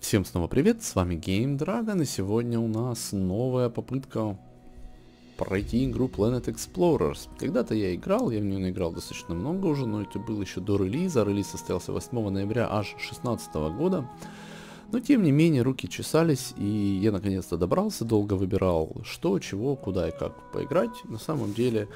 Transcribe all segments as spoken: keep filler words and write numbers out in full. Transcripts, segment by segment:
Всем снова привет, с вами Game Dragon, и сегодня у нас новая попытка пройти игру Planet Explorers. Когда-то я играл, я в нее наиграл достаточно много уже, но это было еще до релиза. Релиз состоялся восьмого ноября аж шестнадцатого года. Но тем не менее руки чесались, и я наконец-то добрался, долго выбирал что, чего, куда и как поиграть. На самом деле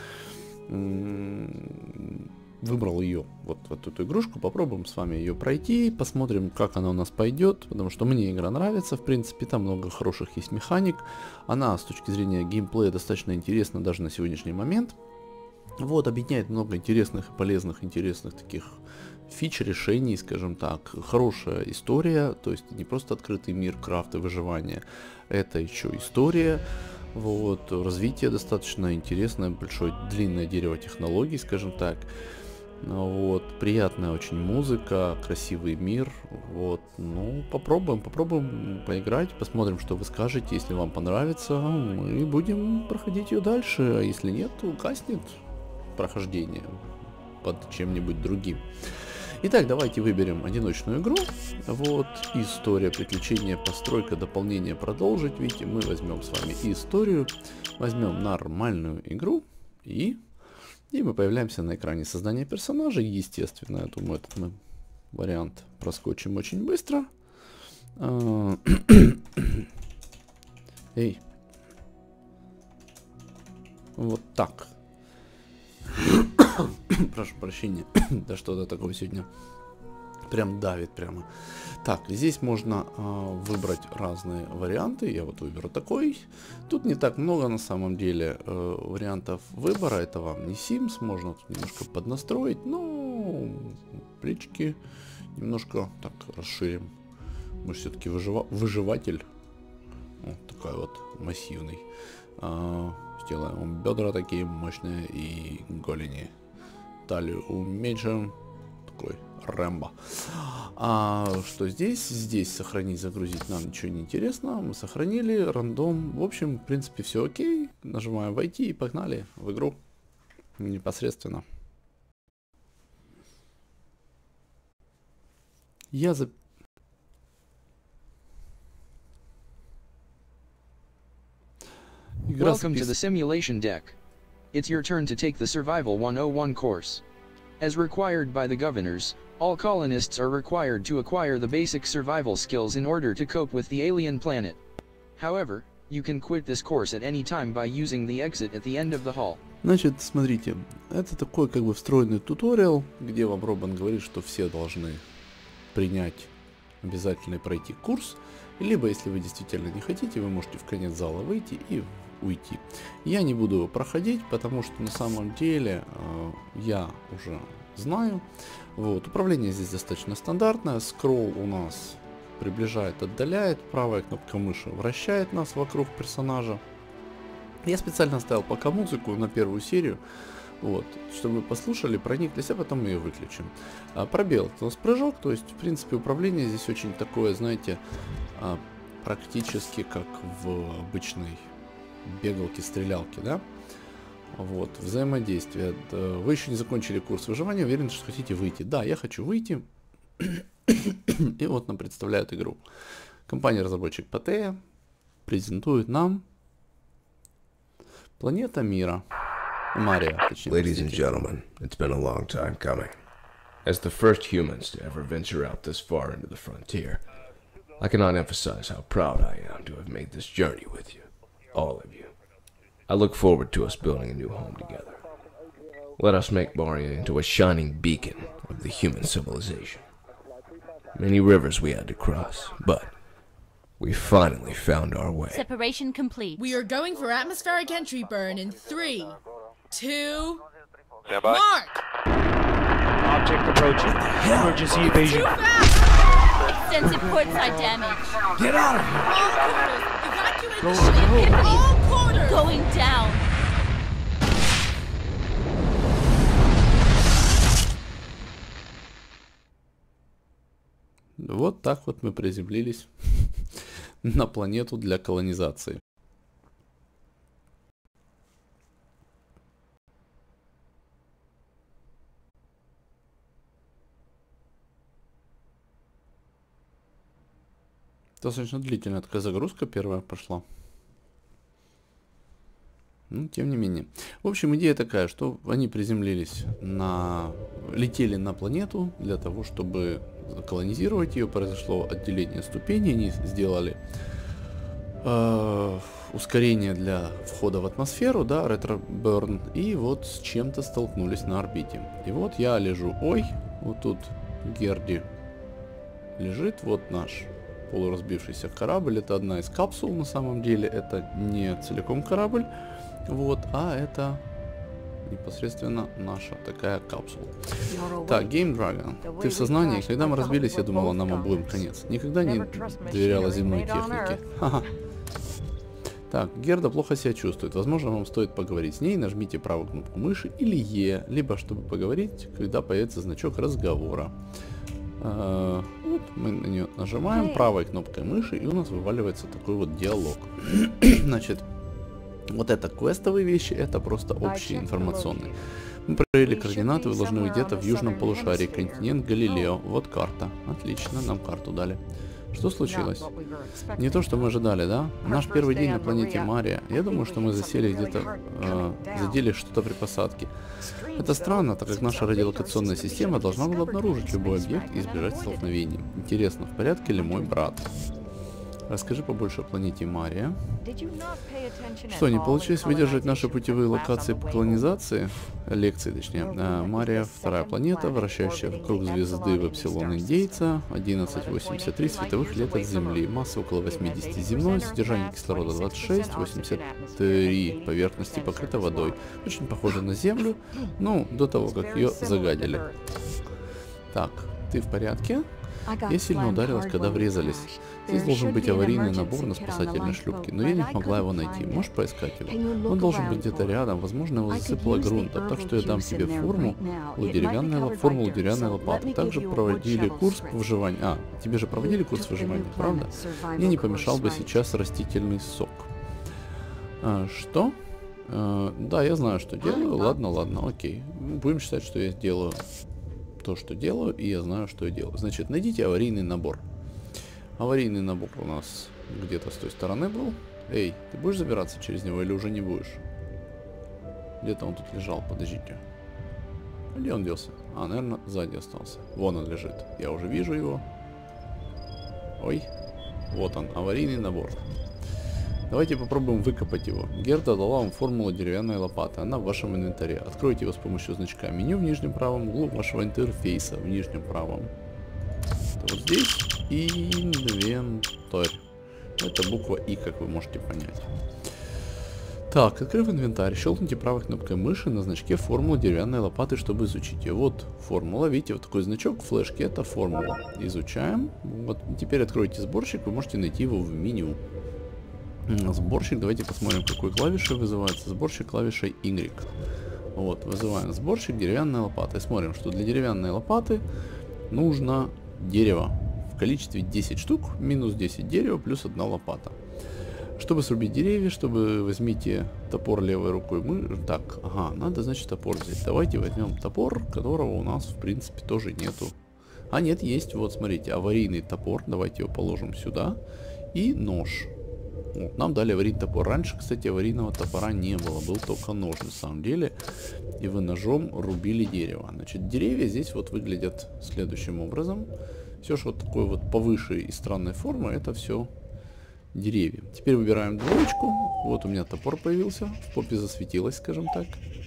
выбрал ее, вот, вот эту игрушку, попробуем с вами ее пройти, посмотрим, как она у нас пойдет, потому что мне игра нравится, в принципе, там много хороших есть механик, она с точки зрения геймплея достаточно интересна даже на сегодняшний момент, вот, объединяет много интересных и полезных, интересных таких фич, решений, скажем так, хорошая история, то есть не просто открытый мир крафта и выживания, это еще история. Вот, развитие достаточно интересное, большое длинное дерево технологий, скажем так. Вот, приятная очень музыка, красивый мир. Вот, ну, попробуем, попробуем поиграть, посмотрим, что вы скажете. Если вам понравится, мы будем проходить ее дальше, а если нет, то гаснет прохождение под чем-нибудь другим. Итак, давайте выберем одиночную игру. Вот, история, приключения, постройка, дополнение, продолжить. Видите, мы возьмем с вами историю, возьмем нормальную игру и, и мы появляемся на экране создания персонажей. Естественно, я думаю, этот мы вариант проскочим очень быстро. Эй. Вот так. Прошу прощения, да что-то такое сегодня прям давит прямо. Так, здесь можно э, выбрать разные варианты. Я вот выберу такой. Тут не так много на самом деле э, вариантов выбора. Это вам не Sims, можно тут немножко поднастроить, но плечики немножко так расширим. Мы же все-таки выжива выживатель. Вот такой вот массивный. Э, сделаем бедра такие мощные и голени. Талию уменьшим. Такой Рэмбо. А что здесь? Здесь сохранить, загрузить нам ничего не интересно. Мы сохранили, рандом. В общем, в принципе, все окей. Нажимаем войти и погнали в игру непосредственно. Я за... Welcome to the simulation deck. It's your turn to take the Survival one oh one course. As required by the governors, all colonists are required to acquire the basic survival skills in order to cope with the alien planet. However, you can quit this course at any time by using the exit at the end of the hall. Значит, смотрите, это такой как бы встроенный туториал, где вам Робин говорит, что все должны принять обязательно пройти курс, либо если вы действительно не хотите, вы можете в конец зала выйти и уйти. Я не буду его проходить, потому что на самом деле э, я уже знаю. Вот, управление здесь достаточно стандартное. Скролл у нас приближает, отдаляет. Правая кнопка мыши вращает нас вокруг персонажа. Я специально оставил пока музыку на первую серию, вот, чтобы вы послушали, прониклись, а потом мы ее выключим. А, пробел, это у нас прыжок, то есть, в принципе, управление здесь очень такое, знаете, а, практически как в обычной бегалки, стрелялки, да? Вот, взаимодействие. Вы еще не закончили курс выживания, уверен, что хотите выйти. Да, я хочу выйти. И вот нам представляют игру. Компания-разработчик Patea презентует нам Планета Мира. Мария, точнее. Ladies and gentlemen, it's been a long time coming. As the first humans to ever venture out this far into the frontier, I cannot emphasize how proud I am to have made this journey with you. All of you. I look forward to us building a new home together. Let us make Baria into a shining beacon of the human civilization. Many rivers we had to cross, but we finally found our way. Separation complete. We are going for atmospheric entry burn in three, two, Stand by. mark! Object approaching. Emergency evasion. Too fast! Extensive portside damage. Get out of here! All quarters, evacuate the ship in all quarters! Going down. Вот так вот мы приземлились на планету для колонизации. Достаточно длительная такая загрузка первая пошла. Ну, тем не менее. В общем, идея такая, что они приземлились на... летели на планету для того, чтобы колонизировать ее. Произошло отделение ступеней, они сделали э, ускорение для входа в атмосферу, да, ретро-берн, и вот с чем-то столкнулись на орбите. И вот я лежу, ой, вот тут Герди лежит, вот наш полуразбившийся корабль. Это одна из капсул на самом деле, это не целиком корабль. Вот, а это непосредственно наша такая капсула. Так, Game Dragon. Ты в сознании? Когда мы разбились, я думала, нам обоим конец. Никогда не доверяла земной технике. Ха-ха. Так, Герда плохо себя чувствует. Возможно, вам стоит поговорить с ней. Нажмите правую кнопку мыши или Е, либо чтобы поговорить, когда появится значок разговора. Uh, вот мы на нее нажимаем правой кнопкой мыши, и у нас вываливается такой вот диалог. Значит, вот это квестовые вещи, это просто общие информационные. Мы проверили координаты, вы должны быть где-то в южном полушарии, континент Галилео. Вот карта. Отлично, нам карту дали. Что случилось? Не то, что мы ожидали, да? Наш первый день на планете Мария. Я думаю, что мы засели где-то, э, задели что-то при посадке. Это странно, так как наша радиолокационная система должна была обнаружить любой объект и избежать столкновений. Интересно, в порядке ли мой брат? Расскажи побольше о планете Мария. Что, не получилось выдержать наши путевые локации по колонизации? Лекции, точнее. А, Мария, вторая планета, вращающая вокруг звезды в Эпсилон Индейца, одиннадцать восемьдесят три световых лет от Земли, масса около восьмидесяти земной, содержание кислорода двадцать шесть, восемьдесят три поверхности покрыта водой. Очень похоже на Землю, ну, до того, как ее загадили. Так, ты в порядке? Я сильно ударилась, когда врезались. Здесь должен быть аварийный набор на спасательной шлюпке, но я не смогла его найти. Можешь поискать его? Он должен быть где-то рядом, возможно, его засыпало грунтом, так что я дам тебе форму, деревянная, формулу деревянной лопаты. Также проводили курс по выживанию. А, тебе же проводили курс выживания, правда? Мне не помешал бы сейчас растительный сок. А, что? А, да, я знаю, что делаю. Ладно, ладно, окей. Будем считать, что я делаю то, что делаю, и я знаю, что я делаю. Значит, найдите аварийный набор. Аварийный набор у нас где-то с той стороны был. Эй, ты будешь забираться через него или уже не будешь? Где-то он тут лежал, подождите. Где он делся? А, наверное, сзади остался. Вон он лежит. Я уже вижу его. Ой, вот он, аварийный набор. Давайте попробуем выкопать его. Герда дала вам формулу деревянной лопаты. Она в вашем инвентаре. Откройте его с помощью значка меню в нижнем правом углу вашего интерфейса в нижнем правом. Это вот здесь. Инвентарь. Это буква И, как вы можете понять. Так, открыв инвентарь, щелкните правой кнопкой мыши на значке формулы деревянной лопаты, чтобы изучить ее. Вот формула. Видите, вот такой значок в флешке. Это формула. Изучаем. Вот теперь откройте сборщик. Вы можете найти его в меню. Сборщик, давайте посмотрим, какой клавишей вызывается. Сборщик клавишей Y. Вот, вызываем сборщик деревянной лопаты. Смотрим, что для деревянной лопаты нужно дерево в количестве десять штук, минус десять дерева, плюс одна лопата. Чтобы срубить деревья, чтобы возьмите топор левой рукой. Мы... Так, ага, надо, значит, топор взять. Давайте возьмем топор, которого у нас, в принципе, тоже нету. А, нет, есть, вот, смотрите, аварийный топор. Давайте его положим сюда. И нож. Вот, нам дали аварийный топор. Раньше, кстати, аварийного топора не было. Был только нож, на самом деле. И вы ножом рубили дерево. Значит, деревья здесь вот выглядят следующим образом. Все, что вот такое вот повыше и странной формы, это все деревья. Теперь выбираем двоечку. Вот у меня топор появился. В попе засветилось, скажем так.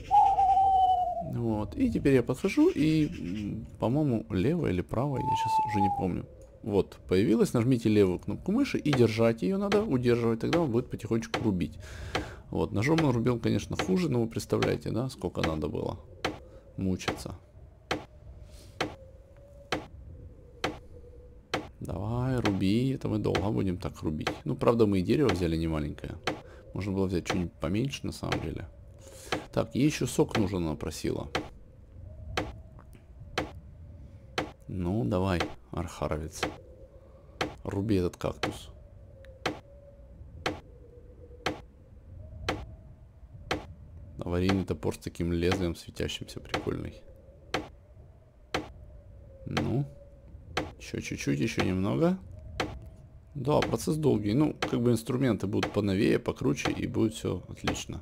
Вот. И теперь я подхожу и, по-моему, лево или право, я сейчас уже не помню. Вот, появилась, нажмите левую кнопку мыши и держать ее надо, удерживать, тогда он будет потихонечку рубить. Вот, ножом он рубил, конечно, хуже, но вы представляете, да, сколько надо было мучиться. Давай, руби, это мы долго будем так рубить. Ну, правда, мы и дерево взяли не маленькое. Можно было взять что-нибудь поменьше, на самом деле. Так, ей еще сок нужен, она просила. Ну, давай, архаровец. Руби этот кактус. Аварийный топор с таким лезвием светящимся, прикольный. Ну, еще чуть-чуть, еще немного. Да, процесс долгий. Ну, как бы инструменты будут поновее, покруче, и будет все отлично.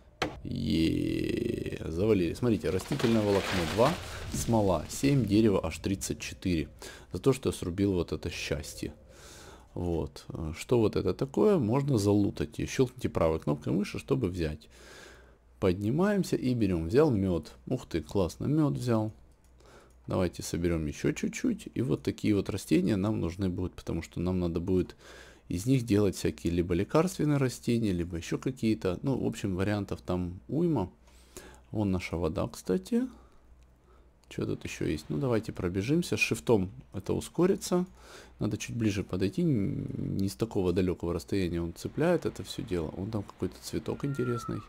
Еее, завалили. Смотрите, растительное волокно два, смола семь, дерево аж тридцать четыре. За то, что я срубил вот это счастье. Вот. Что вот это такое? Можно залутать. Щелкните правой кнопкой мыши, чтобы взять. Поднимаемся и берем. Взял мед. Ух ты, классно, мед взял. Давайте соберем еще чуть-чуть. И вот такие вот растения нам нужны будут, потому что нам надо будет из них делать всякие либо лекарственные растения, либо еще какие-то. Ну, в общем, вариантов там уйма. Вон наша вода, кстати. Что тут еще есть? Ну, давайте пробежимся. С шифтом это ускорится. Надо чуть ближе подойти. Не с такого далекого расстояния он цепляет это все дело. Вон там какой-то цветок интересный.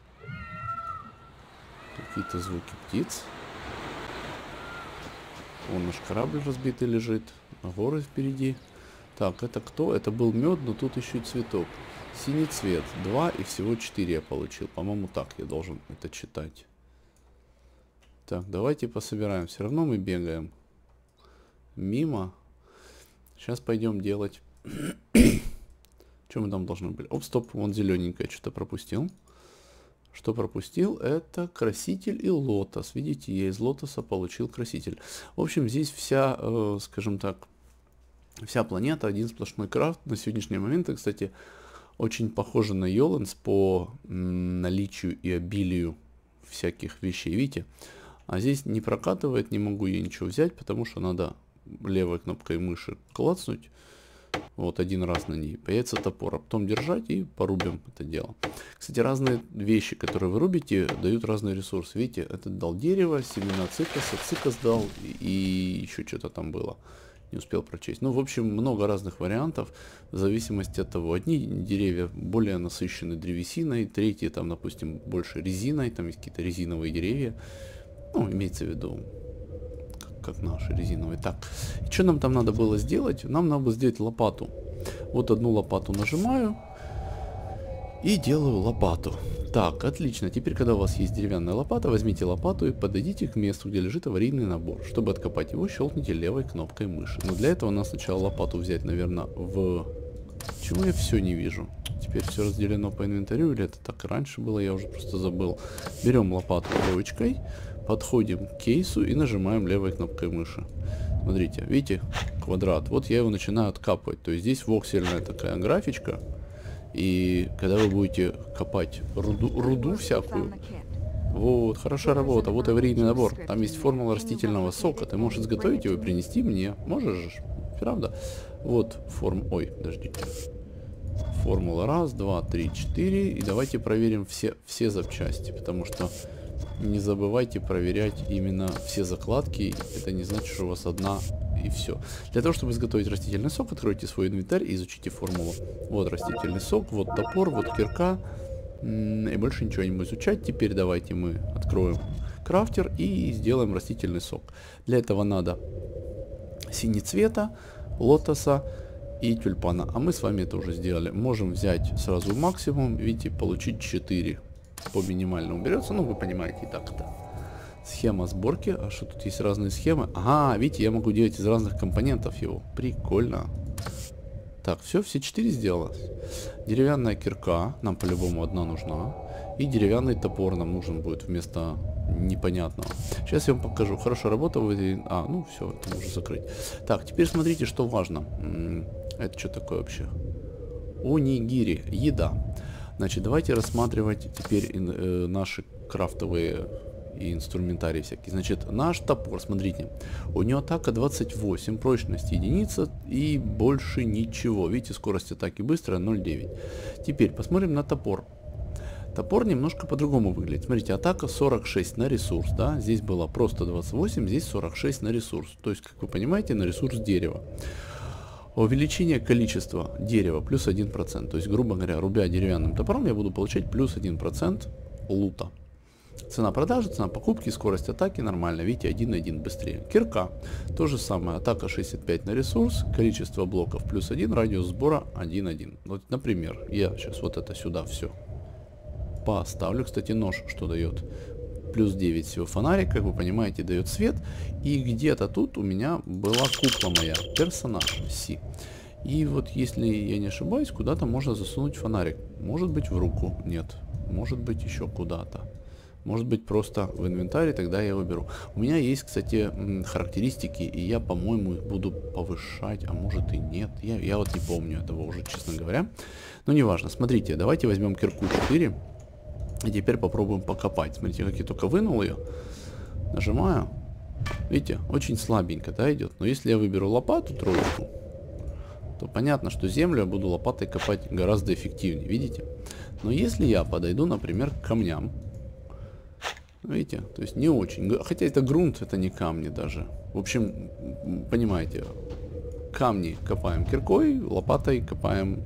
Какие-то звуки птиц. Вон наш корабль разбитый лежит. Горы впереди. Так, это кто? Это был мед, но тут еще и цветок. Синий цвет. два и всего четыре я получил. По-моему, так я должен это читать. Так, давайте пособираем. Все равно мы бегаем мимо. Сейчас пойдем делать. Что мы там должны были? Оп, стоп, вон зелененькое что-то пропустил. Что пропустил? Это краситель и лотос. Видите, я из лотоса получил краситель. В общем, здесь вся, э, скажем так, вся планета один сплошной крафт. На сегодняшний момент, кстати, очень похоже на Йоланс по м, наличию и обилию всяких вещей. Видите? А здесь не прокатывает, не могу я ничего взять, потому что надо левой кнопкой мыши клацнуть. Вот один раз на ней появится топор, а потом держать и порубим это дело. Кстати, разные вещи, которые вы рубите, дают разный ресурс. Видите, этот дал дерево, семена цикаса, цикас дал и еще что-то там было. Не успел прочесть. Ну, в общем, много разных вариантов в зависимости от того. Одни деревья более насыщены древесиной, третьи там, допустим, больше резиной, там есть какие-то резиновые деревья. Ну, имеется в виду, как, как наши резиновые. Так, и что нам там надо было сделать? Нам надо было сделать лопату. Вот одну лопату нажимаю и делаю лопату. Так, отлично. Теперь, когда у вас есть деревянная лопата, возьмите лопату и подойдите к месту, где лежит аварийный набор. Чтобы откопать его, щелкните левой кнопкой мыши. Но для этого надо сначала лопату взять, наверное, в... Чего я все не вижу? Теперь все разделено по инвентарю, или это так и раньше было, я уже просто забыл. Берем лопату троечкой, подходим к кейсу и нажимаем левой кнопкой мыши. Смотрите, видите, квадрат. Вот я его начинаю откапывать. То есть здесь воксельная такая графичка. И когда вы будете копать руду, руду всякую, вот, хорошая работа, вот аварийный набор. Там есть формула растительного сока. Ты можешь изготовить его и принести мне. Можешь, правда? Вот форм... Ой, подождите. Формула раз, два, три, четыре. И давайте проверим все, все запчасти. Потому что не забывайте проверять именно все закладки. Это не значит, что у вас одна и все. Для того, чтобы изготовить растительный сок, откройте свой инвентарь и изучите формулу. Вот растительный сок, вот топор, вот кирка. И больше ничего не буду изучать. Теперь давайте мы откроем крафтер и сделаем растительный сок. Для этого надо синецвета, лотоса и тюльпана. А мы с вами это уже сделали. Можем взять сразу максимум, видите, получить четыре. По минимальному берется, ну вы понимаете, и так-то. Схема сборки. А что тут есть разные схемы? Ага, видите, я могу делать из разных компонентов его. Прикольно. Так, все, все четыре сделалось. Деревянная кирка, нам по-любому одна нужна. И деревянный топор нам нужен будет вместо непонятного. Сейчас я вам покажу. Хорошая работа. Вы... А, ну все, это можно закрыть. Так, теперь смотрите, что важно. Это что такое вообще? Онигири. Еда. Значит, давайте рассматривать теперь э, наши крафтовые и инструментарий всякие. Значит, наш топор, смотрите, у него атака двадцать восемь, прочность единица и больше ничего. Видите, скорость атаки быстрая ноль девять. Теперь посмотрим на топор. Топор немножко по-другому выглядит. Смотрите, атака сорок шесть на ресурс, да, здесь было просто двадцать восемь, здесь сорок шесть на ресурс. То есть, как вы понимаете, на ресурс дерева. Увеличение количества дерева плюс один процент. То есть, грубо говоря, рубя деревянным топором, я буду получать плюс один процент лута. Цена продажи, цена покупки, скорость атаки нормально. Видите, один на один быстрее. Кирка. То же самое. Атака шестьдесят пять на ресурс. Количество блоков плюс один. Радиус сбора один один. Вот, например, я сейчас вот это сюда все поставлю. Кстати, нож что дает? Плюс девять всего. Фонарик, как вы понимаете, дает свет. И где-то тут у меня была кукла моя. Персонаж Си. И вот если я не ошибаюсь, куда-то можно засунуть фонарик. Может быть в руку, нет. Может быть еще куда-то. Может быть просто в инвентаре, тогда я его беру. У меня есть, кстати, характеристики, и я, по-моему, их буду повышать, а может и нет. Я, я вот не помню этого уже, честно говоря. Но неважно. Смотрите, давайте возьмем кирку четыре. И теперь попробуем покопать. Смотрите, как я только вынул ее. Нажимаю. Видите, очень слабенько, да, идет. Но если я выберу лопату, троечку, то понятно, что землю я буду лопатой копать гораздо эффективнее, видите? Но если я подойду, например, к камням, видите, то есть не очень, хотя это грунт, это не камни даже. В общем, понимаете, камни копаем киркой, лопатой копаем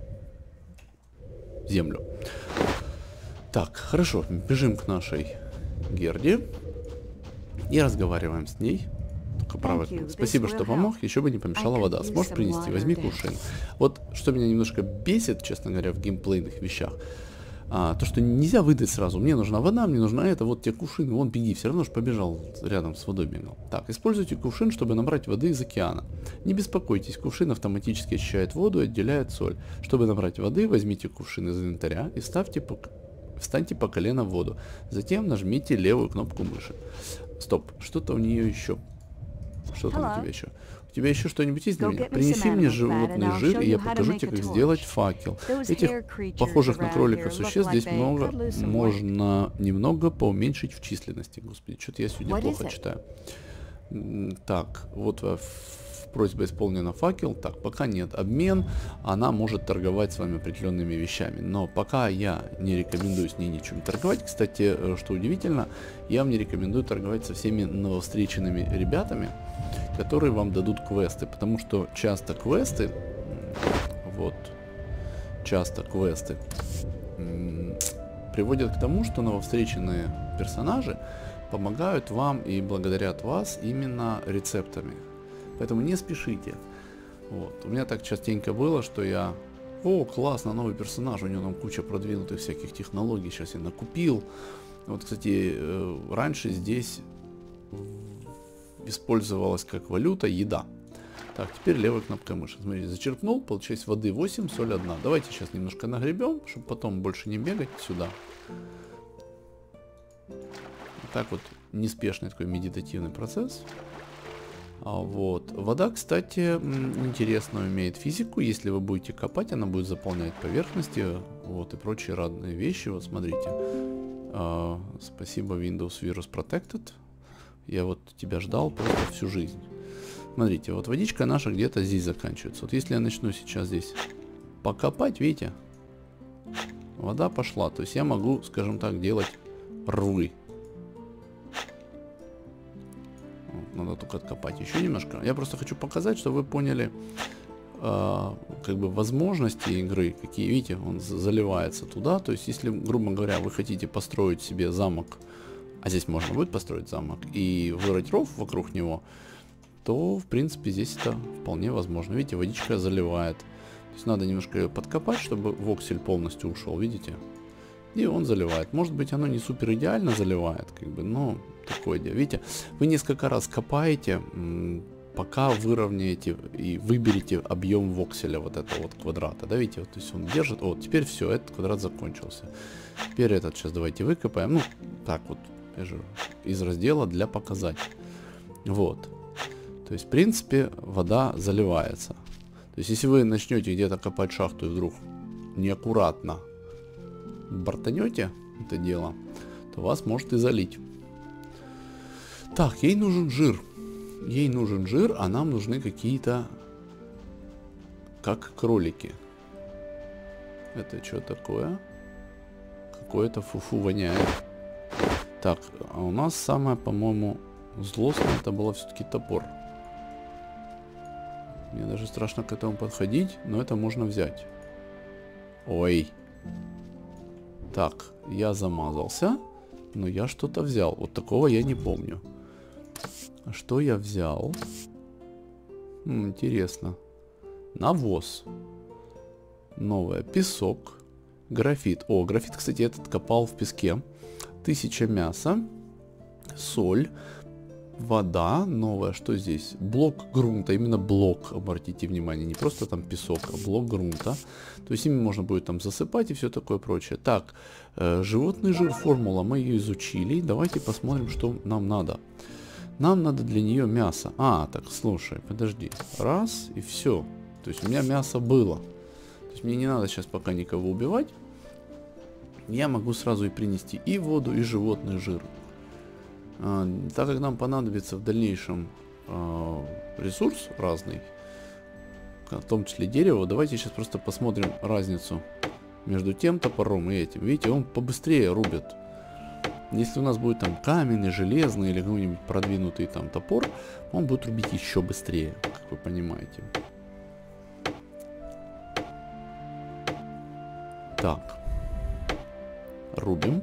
землю. Так, хорошо, бежим к нашей Герде и разговариваем с ней. Правый. Спасибо, что помог, еще бы не помешала вода. Сможешь принести? Возьми кувшин. Вот что меня немножко бесит, честно говоря, в геймплейных вещах, а, то, что нельзя выдать сразу. Мне нужна вода, мне нужна это, вот тебе кувшин, вон беги, все равно же побежал, рядом с водой бегал. Так, используйте кувшин, чтобы набрать воды из океана. Не беспокойтесь, кувшин автоматически очищает воду и отделяет соль. Чтобы набрать воды, возьмите кувшин из инвентаря и ставьте по... встаньте по колено в воду. Затем нажмите левую кнопку мыши. Стоп, что-то у нее еще. Что там у тебя еще? У тебя еще что-нибудь есть для меня? Принеси мне животный жир, и я покажу тебе, как сделать факел. Этих похожих на кроликов существ здесь много, можно немного поуменьшить в численности. Господи, что-то я сегодня плохо читаю. Так, вот просьба исполнена, факел. Так, пока нет. Обмен, она может торговать с вами определенными вещами. Но пока я не рекомендую с ней ничем торговать. Кстати, что удивительно, я вам не рекомендую торговать со всеми нововстреченными ребятами, которые вам дадут квесты. Потому что часто квесты, вот, часто квесты приводят к тому, что нововстреченные персонажи помогают вам и благодарят вас именно рецептами. Поэтому не спешите. Вот. У меня так частенько было, что я... О, классно, новый персонаж, у него там куча продвинутых всяких технологий, сейчас я накупил. Вот, кстати, раньше здесь использовалась как валюта еда. Так, теперь левая кнопка мыши. Смотрите, зачерпнул, получается воды восемь, соль одна. Давайте сейчас немножко нагребем, чтобы потом больше не бегать сюда. Вот так вот, неспешный такой медитативный процесс. А вот. Вода, кстати, интересно умеет физику. Если вы будете копать, она будет заполнять поверхности, вот, и прочие разные вещи. Вот, смотрите. А, спасибо Windows Virus Protected. Я вот тебя ждал просто всю жизнь. Смотрите, вот водичка наша где-то здесь заканчивается. Вот если я начну сейчас здесь покопать, видите, вода пошла. То есть я могу, скажем так, делать рвы. Надо только откопать еще немножко. Я просто хочу показать, чтобы вы поняли э, как бы возможности игры. Какие, видите, он заливается туда. То есть, если, грубо говоря, вы хотите построить себе замок, а здесь можно будет построить замок и вырыть ров вокруг него, то, в принципе, здесь это вполне возможно. Видите, водичка заливает. То есть, надо немножко ее подкопать, чтобы воксель полностью ушел, видите? И он заливает. Может быть, оно не супер идеально заливает, как бы, но такое дело. Видите, вы несколько раз копаете, пока выровняете и выберете объем вокселя вот этого вот квадрата. Да, видите, вот, то есть он держит. Вот, теперь все, этот квадрат закончился. Теперь этот сейчас давайте выкопаем. Ну, так вот, я же из раздела для показать. Вот. То есть, в принципе, вода заливается. То есть, если вы начнете где-то копать шахту и вдруг неаккуратно бортанете это дело, то вас может и залить. Так, ей нужен жир. Ей нужен жир, а нам нужны какие-то, как кролики. Это что такое? Какое-то фуфу воняет. Так, а у нас самое, по-моему, злостное это было все-таки топор. Мне даже страшно к этому подходить, но это можно взять. Ой. Так, я замазался, но я что-то взял. Вот такого я не помню. Что я взял? М, интересно. Навоз. Новое. Песок. Графит. О, графит, кстати, этот копал в песке. Тысяча мяса. Соль. вода новая. Что здесь? Блок грунта. Именно блок, обратите внимание. Не просто там песок, а блок грунта. То есть ими можно будет там засыпать и все такое прочее. Так, э, животный жир формула. Мы ее изучили. Давайте посмотрим, что нам надо. Нам надо для нее мясо. А, так, слушай, подожди. Раз, и все. То есть у меня мясо было. То есть мне не надо сейчас пока никого убивать. Я могу сразу и принести и воду, и животный жир. А, так как нам понадобится в дальнейшем а, ресурс разный, в том числе дерево, давайте сейчас просто посмотрим разницу между тем топором и этим. Видите, он побыстрее рубит. Если у нас будет там каменный, железный или какой-нибудь продвинутый там топор, он будет рубить еще быстрее, как вы понимаете. Так. Рубим.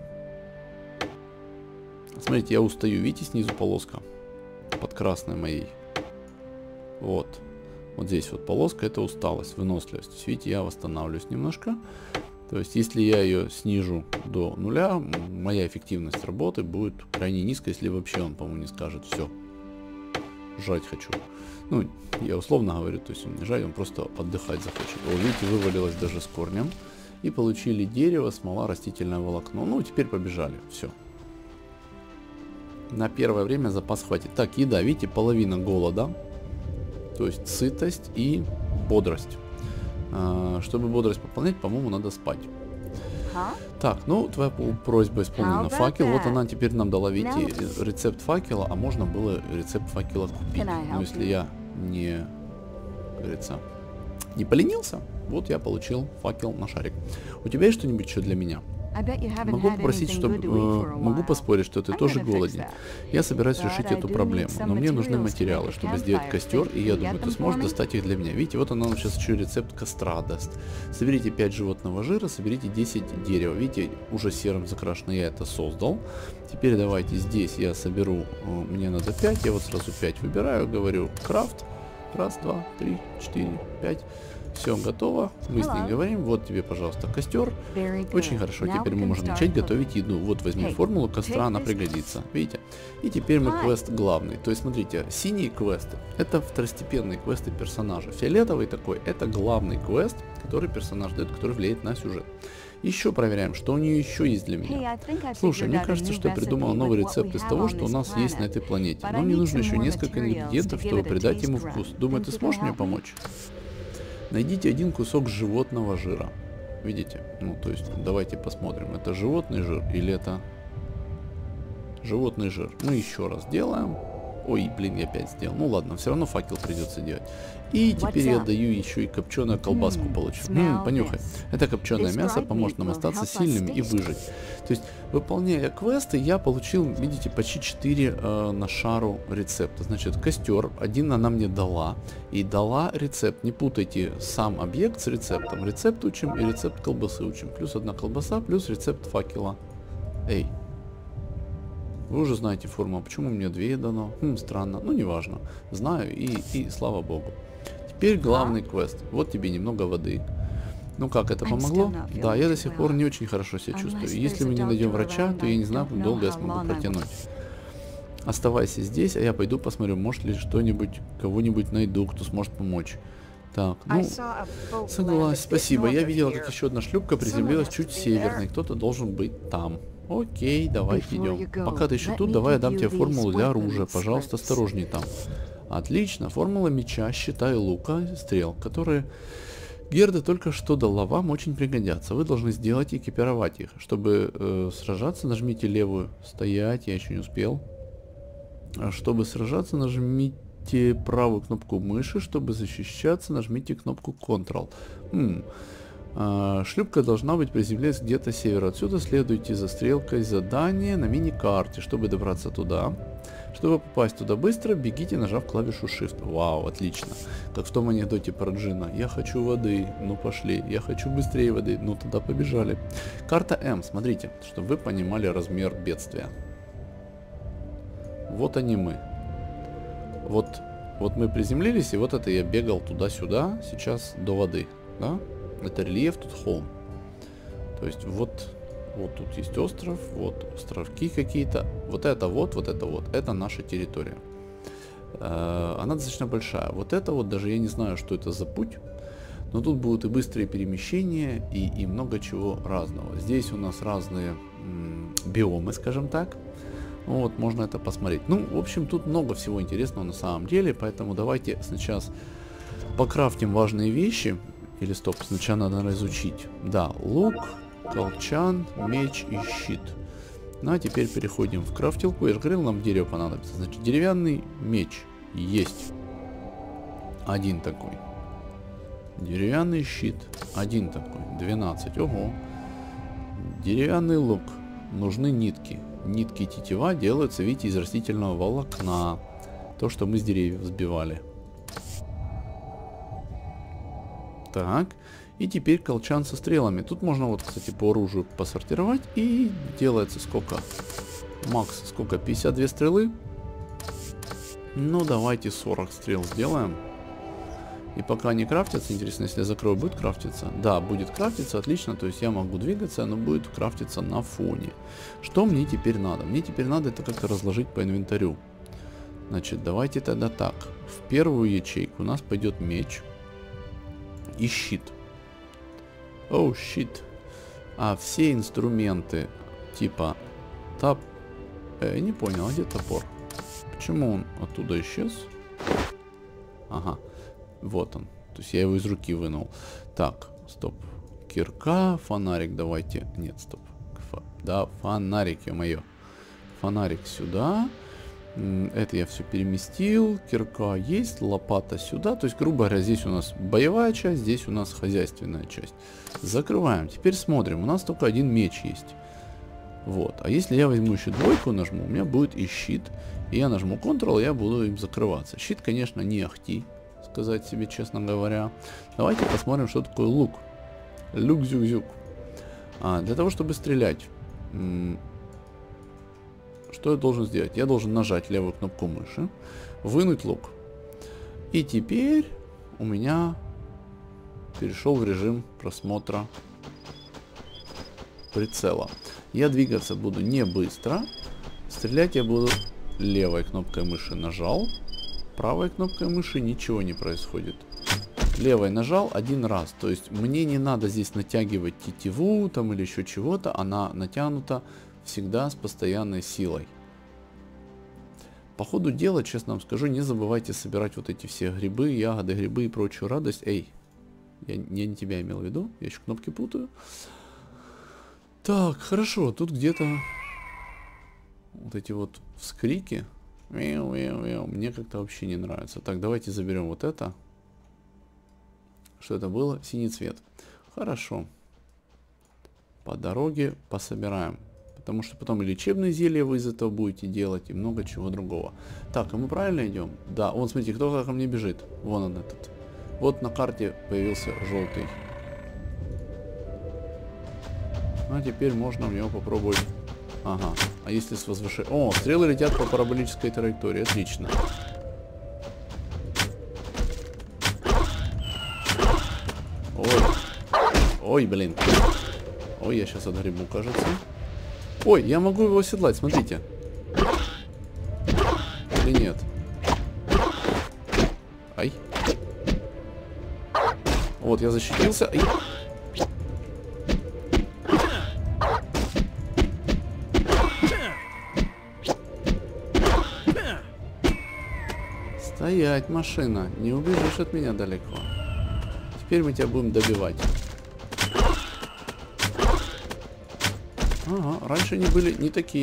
Смотрите, я устаю. Видите, снизу полоска под красной моей. Вот. Вот здесь вот полоска, это усталость, выносливость. То есть, видите, я восстанавливаюсь немножко. То есть, если я ее снижу до нуля, моя эффективность работы будет крайне низкая, если вообще он, по-моему, не скажет все. Жрать хочу. Ну, я условно говорю, то есть он не жрать, он просто отдыхать захочет. Вот, видите, вывалилось даже с корнем. И получили дерево, смола, растительное волокно. Ну, теперь побежали. Все. На первое время запас хватит. Так, еда, видите, половина голода. То есть сытость и бодрость. А, чтобы бодрость пополнять, по-моему, надо спать. Huh? Так, ну, твоя просьба исполнена. Факел, вот она теперь нам дала, видите, рецепт факела, а можно было рецепт факела купить. Но если я не, как говорится, не поленился, вот я получил факел на шарик. У тебя есть что-нибудь еще для меня? Могу попросить, чтобы... Э, могу поспорить, что ты тоже голоден. Я собираюсь решить эту проблему, но мне нужны материалы, чтобы сделать костер, и я думаю, ты сможешь достать их для меня. Видите, вот она нам сейчас еще рецепт костра даст. Соберите пять животного жира, соберите десять дерева. Видите, уже серым закрашено, я это создал. Теперь давайте здесь я соберу, э, мне надо пять, я вот сразу пять выбираю, говорю крафт. Раз, два, три, четыре, пять. Все, готово. Мы с ней говорим. Вот тебе, пожалуйста, костер. Очень хорошо. Теперь мы можем начать готовить еду. Вот возьми формулу костра, она пригодится. Видите? И теперь мы квест главный. То есть, смотрите, синие квесты — это второстепенные квесты персонажа. Фиолетовый такой — это главный квест, который персонаж дает, который влияет на сюжет. Еще проверяем, что у нее еще есть для меня. Слушай, мне кажется, что я придумал новый рецепт из того, что у нас есть на этой планете. Но мне нужно еще несколько ингредиентов, чтобы придать ему вкус. Думаю, ты сможешь мне помочь? Найдите один кусок животного жира. Видите? Ну, то есть, давайте посмотрим, это животный жир или это животный жир. Ну, еще раз делаем. Ой, блин, я опять сделал. Ну ладно, все равно факел придется делать. И теперь я даю еще и копченую колбаску получу. М-м, понюхай. Это копченое мясо поможет нам остаться сильными и выжить. То есть, выполняя квесты, я получил, видите, почти четыре э, на шару рецепта. Значит, костер, один она мне дала. И дала рецепт. Не путайте сам объект с рецептом. Рецепт учим и рецепт колбасы учим. Плюс одна колбаса, плюс рецепт факела. Эй. Вы уже знаете формулу, почему мне две дано? Хм, странно, ну неважно. Знаю и, и слава богу. Теперь главный квест. Вот тебе немного воды. Ну как, это помогло? Да, я до сих пор не очень хорошо себя чувствую. Если мы не найдем врача, то я не знаю, как долго я смогу протянуть. Оставайся здесь, а я пойду посмотрю, может ли что-нибудь, кого-нибудь найду, кто сможет помочь. Так, ну, согласен, спасибо. Я видела, как еще одна шлюпка приземлилась чуть северной. Кто-то должен быть там. Окей, давайте идем. Пока ты еще тут, давай я дам тебе формулу для оружия. Пожалуйста, осторожней там. Отлично. Формула меча, щита и лука, стрел, которые Герда только что дала, вам очень пригодятся. Вы должны сделать и экипировать их. Чтобы э, сражаться, нажмите левую. Стоять, я еще не успел. Чтобы сражаться, нажмите правую кнопку мыши. Чтобы защищаться, нажмите кнопку контрол. М-м. А, шлюпка должна быть приземлилась где-то с севера. Отсюда следуйте за стрелкой задания на мини-карте, чтобы добраться туда. Чтобы попасть туда быстро, бегите, нажав клавишу Shift. Вау, отлично. Как в том анекдоте про Джина. Я хочу воды, ну пошли. Я хочу быстрее воды, ну тогда побежали. Карта М, смотрите, чтобы вы понимали размер бедствия. Вот они мы. Вот, вот мы приземлились, и вот это я бегал туда-сюда, сейчас до воды, да? Это рельеф, тут холм. То есть вот Вот тут есть остров, вот островки какие-то. Вот это вот, вот это вот, это наша территория. Она достаточно большая. Вот это вот, даже я не знаю, что это за путь. Но тут будут и быстрые перемещения, и, и много чего разного. Здесь у нас разные м, биомы, скажем так. Вот, можно это посмотреть. Ну, в общем, тут много всего интересного на самом деле. Поэтому давайте сначала покрафтим важные вещи. Или стоп, сначала надо изучить. Да, лук, колчан, меч и щит. Ну, а теперь переходим в крафтилку. Я же говорил, нам дерево понадобится. Значит, деревянный меч есть. Один такой. Деревянный щит. Один такой. двенадцать. Ого. Деревянный лук. Нужны нитки. Нитки тетива делаются, видите, из растительного волокна. То, что мы с деревьев сбивали. Так. И теперь колчан со стрелами. Тут можно вот, кстати, по оружию посортировать. И делается сколько? Макс, сколько? пятьдесят две стрелы? Ну, давайте сорок стрел сделаем. И пока они крафтятся, интересно, если я закрою, будет крафтиться? Да, будет крафтиться, отлично. То есть я могу двигаться, но будет крафтиться на фоне. Что мне теперь надо? Мне теперь надо это как-то разложить по инвентарю. Значит, давайте тогда так. В первую ячейку у нас пойдет меч и щит. Оу, oh, щит. А все инструменты типа тап... Э, я не понял, а где топор? Почему он оттуда исчез? Ага. Вот он. То есть я его из руки вынул. Так, стоп. Кирка, фонарик давайте. Нет, стоп. Фа... Да, фонарик, ё-моё. Фонарик сюда. Это я все переместил. Кирка есть, лопата сюда. То есть, грубо говоря, здесь у нас боевая часть, здесь у нас хозяйственная часть. Закрываем. Теперь смотрим. У нас только один меч есть. Вот. А если я возьму еще двойку, нажму, у меня будет и щит. И я нажму Ctrl, и я буду им закрываться. Щит, конечно, не ахти, сказать себе, честно говоря. Давайте посмотрим, что такое лук. Люк-зюк-зюк. А, для того, чтобы стрелять, что я должен сделать? Я должен нажать левую кнопку мыши, вынуть лук. И теперь у меня перешел в режим просмотра прицела. Я двигаться буду не быстро. Стрелять я буду левой кнопкой мыши нажал. Правой кнопкой мыши ничего не происходит. Левой нажал один раз. То есть мне не надо здесь натягивать тетиву там или еще чего-то. Она натянута всегда с постоянной силой. По ходу дела, честно вам скажу, не забывайте собирать вот эти все грибы, ягоды, грибы и прочую радость. Эй, я, я не тебя имел в виду, я еще кнопки путаю. Так, хорошо, тут где-то вот эти вот вскрики. Мяу, мяу, мяу, мне как-то вообще не нравится. Так, давайте заберем вот это. Что это было? Синий цвет. Хорошо. По дороге пособираем. Потому что потом и лечебные зелья вы из этого будете делать, и много чего другого. Так, а мы правильно идем? Да, вон, смотрите, кто ко мне бежит. Вон он этот. Вот на карте появился желтый. А теперь можно в него попробовать. Ага. А если с возвышением... О, стрелы летят по параболической траектории. Отлично. Ой. Ой, блин. Ой, я сейчас отгребу, кажется. Ой, я могу его оседлать, смотрите. Или нет? Ай. Вот, я защитился. Ай. Стоять, машина. Не убежишь от меня далеко. Теперь мы тебя будем добивать. Ага, раньше они были не такие.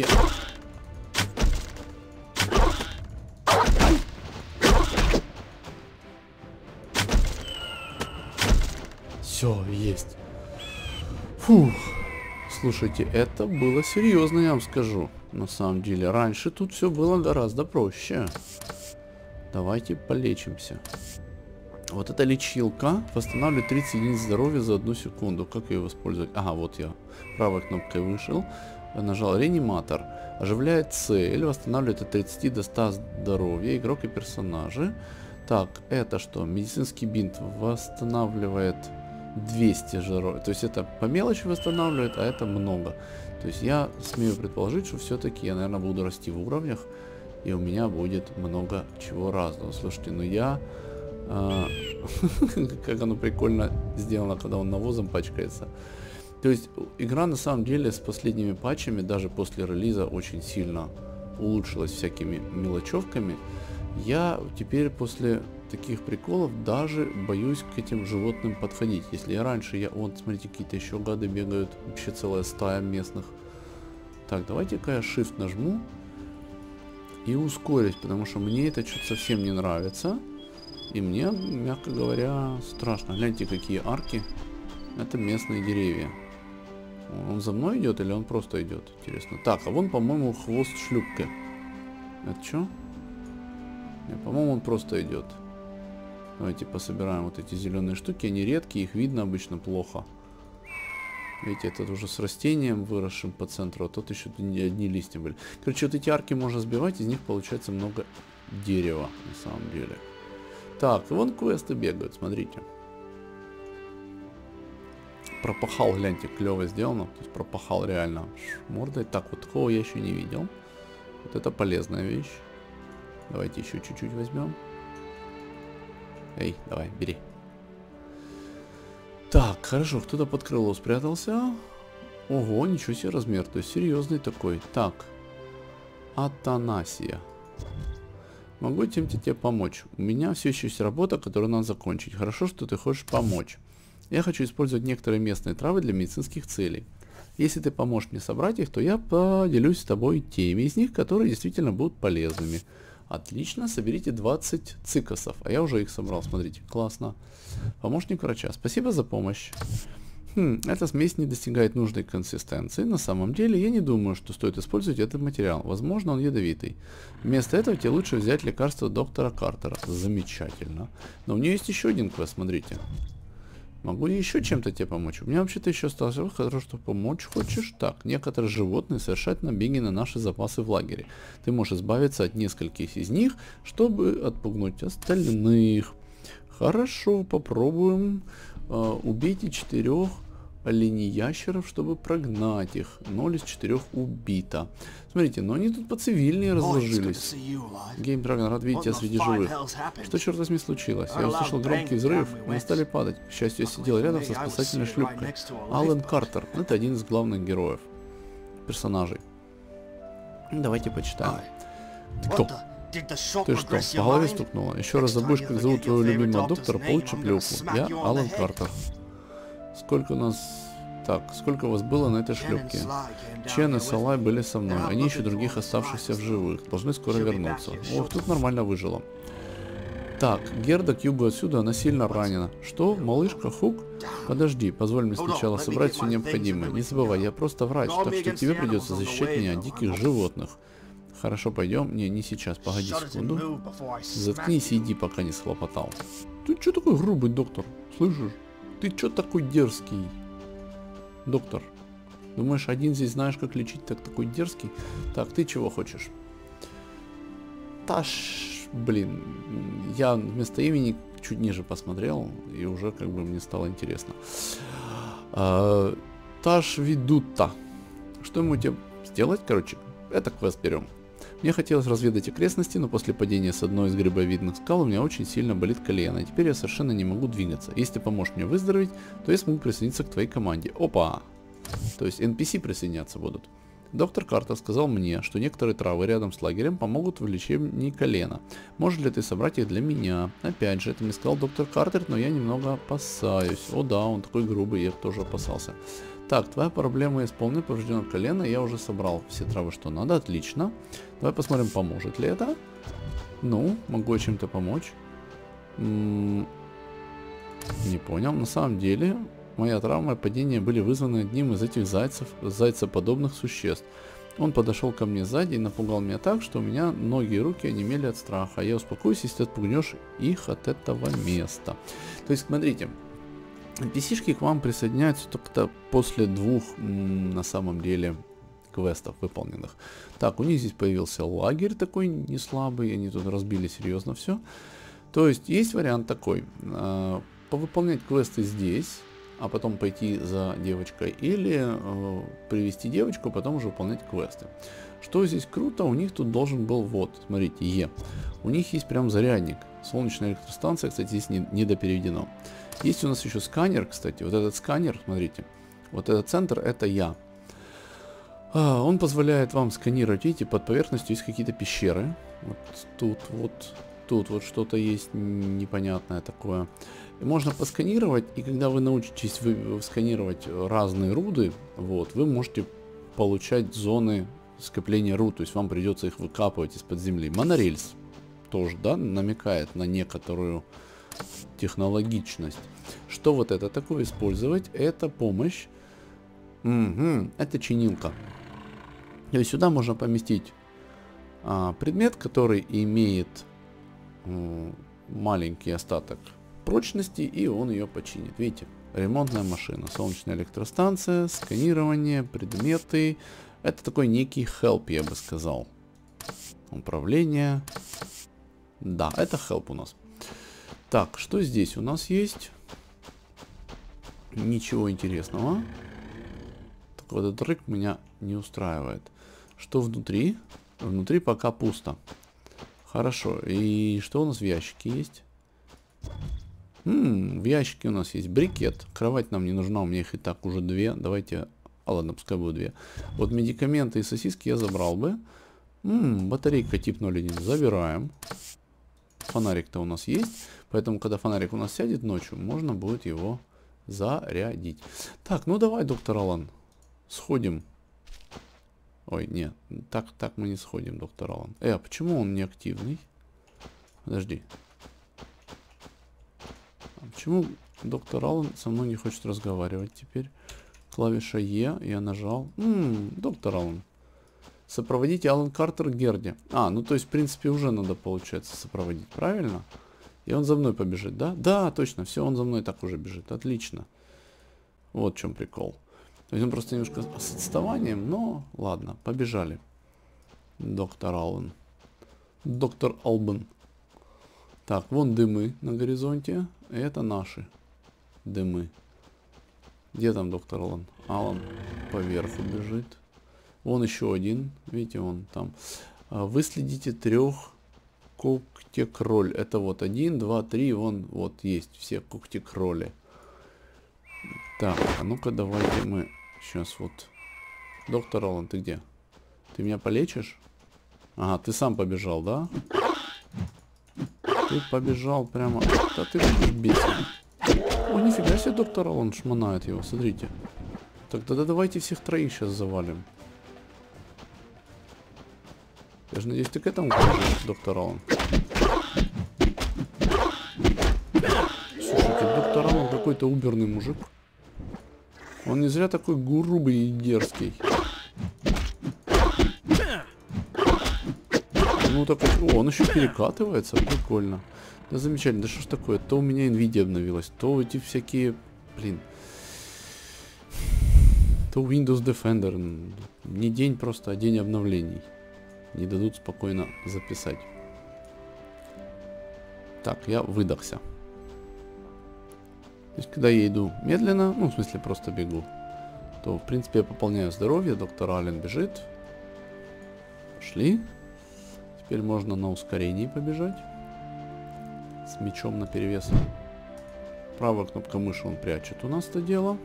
Все, есть. Фух. Слушайте, это было серьезно, я вам скажу. На самом деле, раньше тут все было гораздо проще. Давайте полечимся. Вот эта лечилка восстанавливает тридцать единиц здоровья за одну секунду. Как ее воспользовать? Ага, вот я правой кнопкой вышел. Нажал реаниматор. Оживляет цель. Восстанавливает от тридцати до ста здоровья. Игрок и персонажи. Так, это что? Медицинский бинт восстанавливает двести жиров. То есть это по мелочи восстанавливает, а это много. То есть я смею предположить, что все-таки я, наверное, буду расти в уровнях, и у меня будет много чего разного. Слушайте, ну я... А, как оно прикольно сделано, когда он навозом пачкается. То есть игра на самом деле с последними патчами, даже после релиза, очень сильно улучшилась всякими мелочевками. Я теперь после таких приколов даже боюсь к этим животным подходить. Если я раньше, я... Вот, смотрите, какие-то еще гады бегают. Вообще целая стая местных. Так, давайте-ка я Shift нажму. И ускорюсь, потому что мне это что-то совсем не нравится. И мне, мягко говоря, страшно. Гляньте, какие арки. Это местные деревья. Он за мной идет или он просто идет? Интересно. Так, а вон, по-моему, хвост шлюпки. Это что? По-моему, он просто идет. Давайте пособираем вот эти зеленые штуки. Они редкие, их видно обычно плохо. Видите, это уже с растением, выросшим по центру. А тут еще не одни листья были. Короче, вот эти арки можно сбивать, из них получается много дерева, на самом деле. Так, и вон квесты бегают, смотрите. Пропахал, гляньте, клево сделано. То есть пропахал реально мордой. Так, вот такого я еще не видел. Вот это полезная вещь. Давайте еще чуть-чуть возьмем. Эй, давай, бери. Так, хорошо, кто-то под крыло спрятался. Ого, ничего себе размер, то есть серьезный такой. Так, Атанасия. Могу чем тебе помочь? У меня все еще есть работа, которую надо закончить. Хорошо, что ты хочешь помочь. Я хочу использовать некоторые местные травы для медицинских целей. Если ты поможешь мне собрать их, то я поделюсь с тобой теми из них, которые действительно будут полезными. Отлично, соберите двадцать цикосов. А я уже их собрал, смотрите, классно. Помощник врача, спасибо за помощь. Хм, эта смесь не достигает нужной консистенции. На самом деле, я не думаю, что стоит использовать этот материал. Возможно, он ядовитый. Вместо этого тебе лучше взять лекарство доктора Картера. Замечательно. Но у нее есть еще один квест, смотрите. Могу ли еще чем-то тебе помочь? У меня вообще-то еще осталось хорошо, что помочь хочешь. Так, некоторые животные совершают набеги на наши запасы в лагере. Ты можешь избавиться от нескольких из них, чтобы отпугнуть остальных. Хорошо, попробуем. Uh, убейте четырех оленей-ящеров, чтобы прогнать их. ноль из четырех убито. Смотрите, но они тут поцивильнее разложились. Гейм Драгон, рад видеть тебя среди живых. Что, черт возьми, случилось? Я услышал громкий взрыв, и мы стали падать. К счастью, я сидел рядом со спасательной шлюпкой. Алан Картер. Это один из главных героев. Персонажей. Давайте почитаем. Ты кто? Ты что, по голове стукнула? Еще раз забудешь, как зовут твоего любимого доктора, получше плюху. Я Алан Картер. Сколько у нас... Так, сколько у вас было на этой шлюпке? Чен и Салай были со мной. Они ищут других оставшихся в живых. Должны скоро вернуться. Ох, тут нормально выжила. Так, Герда к югу отсюда, она сильно ранена. Что, малышка, Хук? Подожди, позволь мне сначала собрать все необходимое. Не забывай, я просто врач, так что тебе придется защищать меня от диких животных. Хорошо, пойдем. Не, не сейчас, погоди секунду. Заткнись и иди, пока не схлопотал. Ты что такой грубый, доктор? Слышишь? Ты что такой дерзкий? Доктор. Думаешь, один здесь знаешь, как лечить, так такой дерзкий? Так, ты чего хочешь? Таш, блин. Я вместо имени чуть ниже посмотрел, и уже как бы мне стало интересно. А, Таш Видута. Что ему тебе сделать? Короче, это квест берем. Мне хотелось разведать окрестности, но после падения с одной из грибовидных скал у меня очень сильно болит колено, и теперь я совершенно не могу двигаться. Если ты поможешь мне выздороветь, то я смогу присоединиться к твоей команде. Опа! То есть эн пи си присоединяться будут. Доктор Картер сказал мне, что некоторые травы рядом с лагерем помогут в лечении колена. Можешь ли ты собрать их для меня? Опять же, это мне сказал доктор Картер, но я немного опасаюсь. О да, он такой грубый, я тоже опасался. Так, твоя проблема исполнена, повреждено колено, я уже собрал все травы, что надо, отлично. Давай посмотрим, поможет ли это. Ну, могу я чем-то помочь. М-м- не понял, на самом деле, моя травма и падение были вызваны одним из этих зайцев, зайцеподобных существ. Он подошел ко мне сзади и напугал меня так, что у меня ноги и руки онемели от страха. Я успокоюсь, если ты отпугнешь их от этого места. То есть, смотрите. эн пи си-шки к вам присоединяются только после двух, на самом деле, квестов выполненных. Так, у них здесь появился лагерь такой не слабый, они тут разбили серьезно все. То есть, есть вариант такой. Повыполнять квесты здесь, а потом пойти за девочкой, или э, привести девочку, потом уже выполнять квесты. Что здесь круто, у них тут должен был, вот, смотрите, Е. У них есть прям зарядник. Солнечная электростанция, кстати, здесь не, не допереведено. Есть у нас еще сканер, кстати. Вот этот сканер, смотрите. Вот этот центр, это я. А, он позволяет вам сканировать, видите, под поверхностью есть какие-то пещеры. Вот тут вот, тут вот что-то есть непонятное такое. И можно посканировать, и когда вы научитесь вы, сканировать разные руды, вот, вы можете получать зоны скопления руд, то есть вам придется их выкапывать из-под земли. Монорельс тоже, да, намекает на некоторую технологичность. Что вот это такое использовать? Это помощь. Угу, это чинилка. То есть сюда можно поместить а, предмет, который имеет а, маленький остаток прочности, и он ее починит. Видите? Ремонтная машина, солнечная электростанция, сканирование, предметы. Это такой некий help, я бы сказал. Управление. Да, это help у нас. Так, что здесь у нас есть? Ничего интересного. Так вот этот рык меня не устраивает. Что внутри? Внутри пока пусто. Хорошо. И что у нас в ящике есть? М-м, в ящике у нас есть брикет. Кровать нам не нужна, у меня их и так уже две. Давайте... А ладно, пускай будет две. Вот медикаменты и сосиски я забрал бы. М-м, батарейка тип ноль один забираем. Фонарик-то у нас есть. Поэтому, когда фонарик у нас сядет ночью, можно будет его зарядить. Так, ну давай, доктор Алан, сходим. Ой, нет, так, так мы не сходим, доктор Алан. Э, а почему он не активный? Подожди. А почему доктор Алан со мной не хочет разговаривать теперь? Клавиша Е, я нажал. М-м, доктор Алан. Сопроводите Алан Картер Герди. А, ну то есть, в принципе, уже надо, получается, сопроводить, правильно? И он за мной побежит, да? Да, точно, все, он за мной так уже бежит. Отлично. Вот в чем прикол. То есть он просто немножко с отставанием, но ладно, побежали. Доктор Албан. Доктор Албан. Так, вон дымы на горизонте. Это наши дымы. Где там доктор Алан? Алан поверху бежит. Вон еще один. Видите, он там. Выследите трех когтекроль. Это вот один, два, три. Вон вот есть все когтекроли. Так, а ну-ка давайте мы сейчас вот. Доктор Алан, ты где? Ты меня полечишь? Ага, ты сам побежал, да? Ты побежал прямо... Да ты бесен. О, нифига себе, доктор Алан шмонает его, смотрите. Так, тогда давайте всех троих сейчас завалим. Я же надеюсь, ты к этому хочешь, доктор Алан. Слушайте, доктор Алан какой-то уберный мужик. Он не зря такой грубый и дерзкий. Ну так вот, о, он еще перекатывается, прикольно. Да замечательно, да что ж такое, то у меня Nvidia обновилась, то эти всякие, блин, то Windows Defender, не день просто, а день обновлений. Не дадут спокойно записать. Так, я выдохся. То есть, когда я иду медленно, ну, в смысле, просто бегу, то, в принципе, я пополняю здоровье, доктор Аллен бежит. Пошли. Теперь можно на ускорении побежать. С мечом наперевес. Правая кнопка мыши он прячет у нас это дело.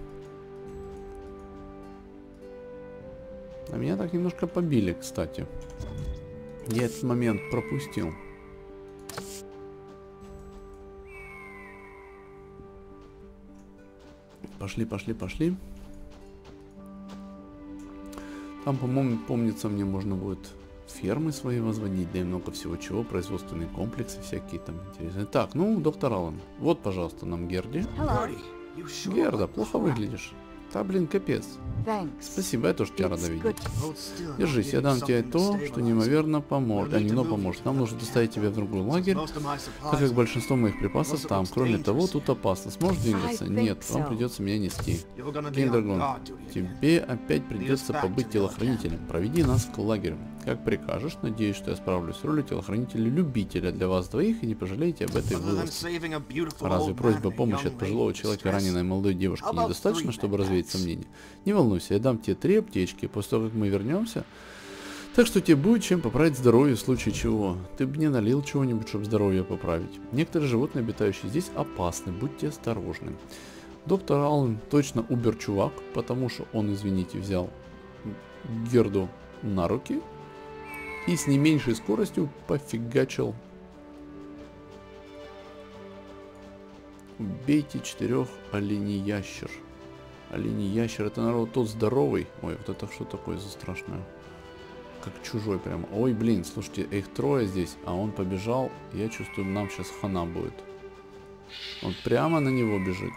А меня так немножко побили, кстати. Я этот момент пропустил. Пошли, пошли, пошли. Там, по-моему, помнится, мне можно будет фермы свои возводить, да и много всего чего, производственные комплексы всякие там интересные. Так, ну, доктор Аллан, вот, пожалуйста, нам Герди. Герда, плохо выглядишь. Да, блин, капец. Спасибо, я тоже тебя рада видеть. Держись, я дам тебе то, что неимоверно поможет. А не но поможет. Нам нужно доставить тебя в другой лагерь, так как большинство моих припасов там. Кроме того, тут опасно. Сможешь двигаться? Нет, вам придется меня нести. Кейн Драгон, тебе опять придется побыть телохранителем. Проведи нас к лагерю. Как прикажешь. Надеюсь, что я справлюсь с ролью телохранителя-любителя для вас двоих и не пожалеете об этой вылазке. Разве просьба о помощи от пожилого человека раненой молодой девушки недостаточно, чтобы развеять сомнения? Не волнуйся, я дам тебе три аптечки после того, как мы вернемся. Так что тебе будет чем поправить здоровье в случае чего. Ты бы не налил чего-нибудь, чтобы здоровье поправить. Некоторые животные, обитающие здесь, опасны, будьте осторожны. Доктор Аллен точно убер-чувак, потому что он, извините, взял Герду на руки и с не меньшей скоростью пофигачил. Убейте четырех оленей-ящер. Оленей-ящер, это, наверное, тот здоровый. Ой, вот это что такое за страшное? Как чужой прям. Ой, блин, слушайте, их трое здесь, а он побежал. Я чувствую, нам сейчас хана будет. Он прямо на него бежит.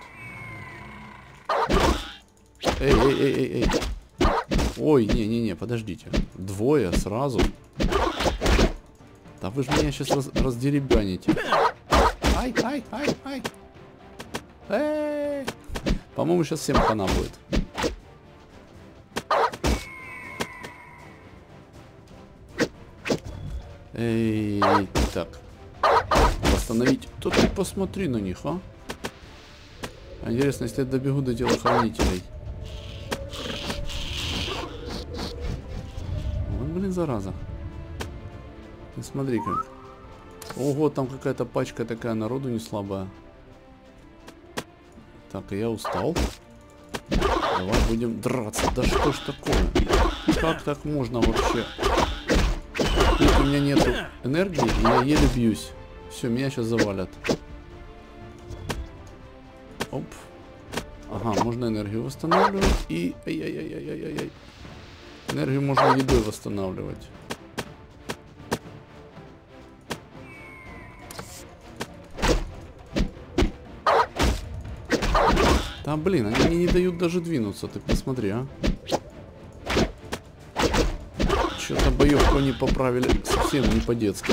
Эй, эй, эй, эй, эй. Ой, не-не-не, подождите. Двое сразу. Да вы же меня сейчас раз раздеребаните. Ай, ай, ай, ай. Эй. По-моему, сейчас всем хана будет. Эй, так. Восстановить. То ты посмотри на них, а. Интересно, если я добегу до телохранителей. Вот, блин, зараза. Ты смотри как. Ого, там какая-то пачка такая народу не слабая. Так, и я устал. Давай будем драться. Да что ж такое? Как так можно вообще? Тут у меня нету энергии, и я еле бьюсь. Все, меня сейчас завалят. Оп. Ага, можно энергию восстанавливать. И... Ай-яй-яй-яй-яй-яй. Энергию можно едой восстанавливать. Да блин, они мне не дают даже двинуться, ты посмотри, а. Что-то боевку не поправили совсем не по-детски.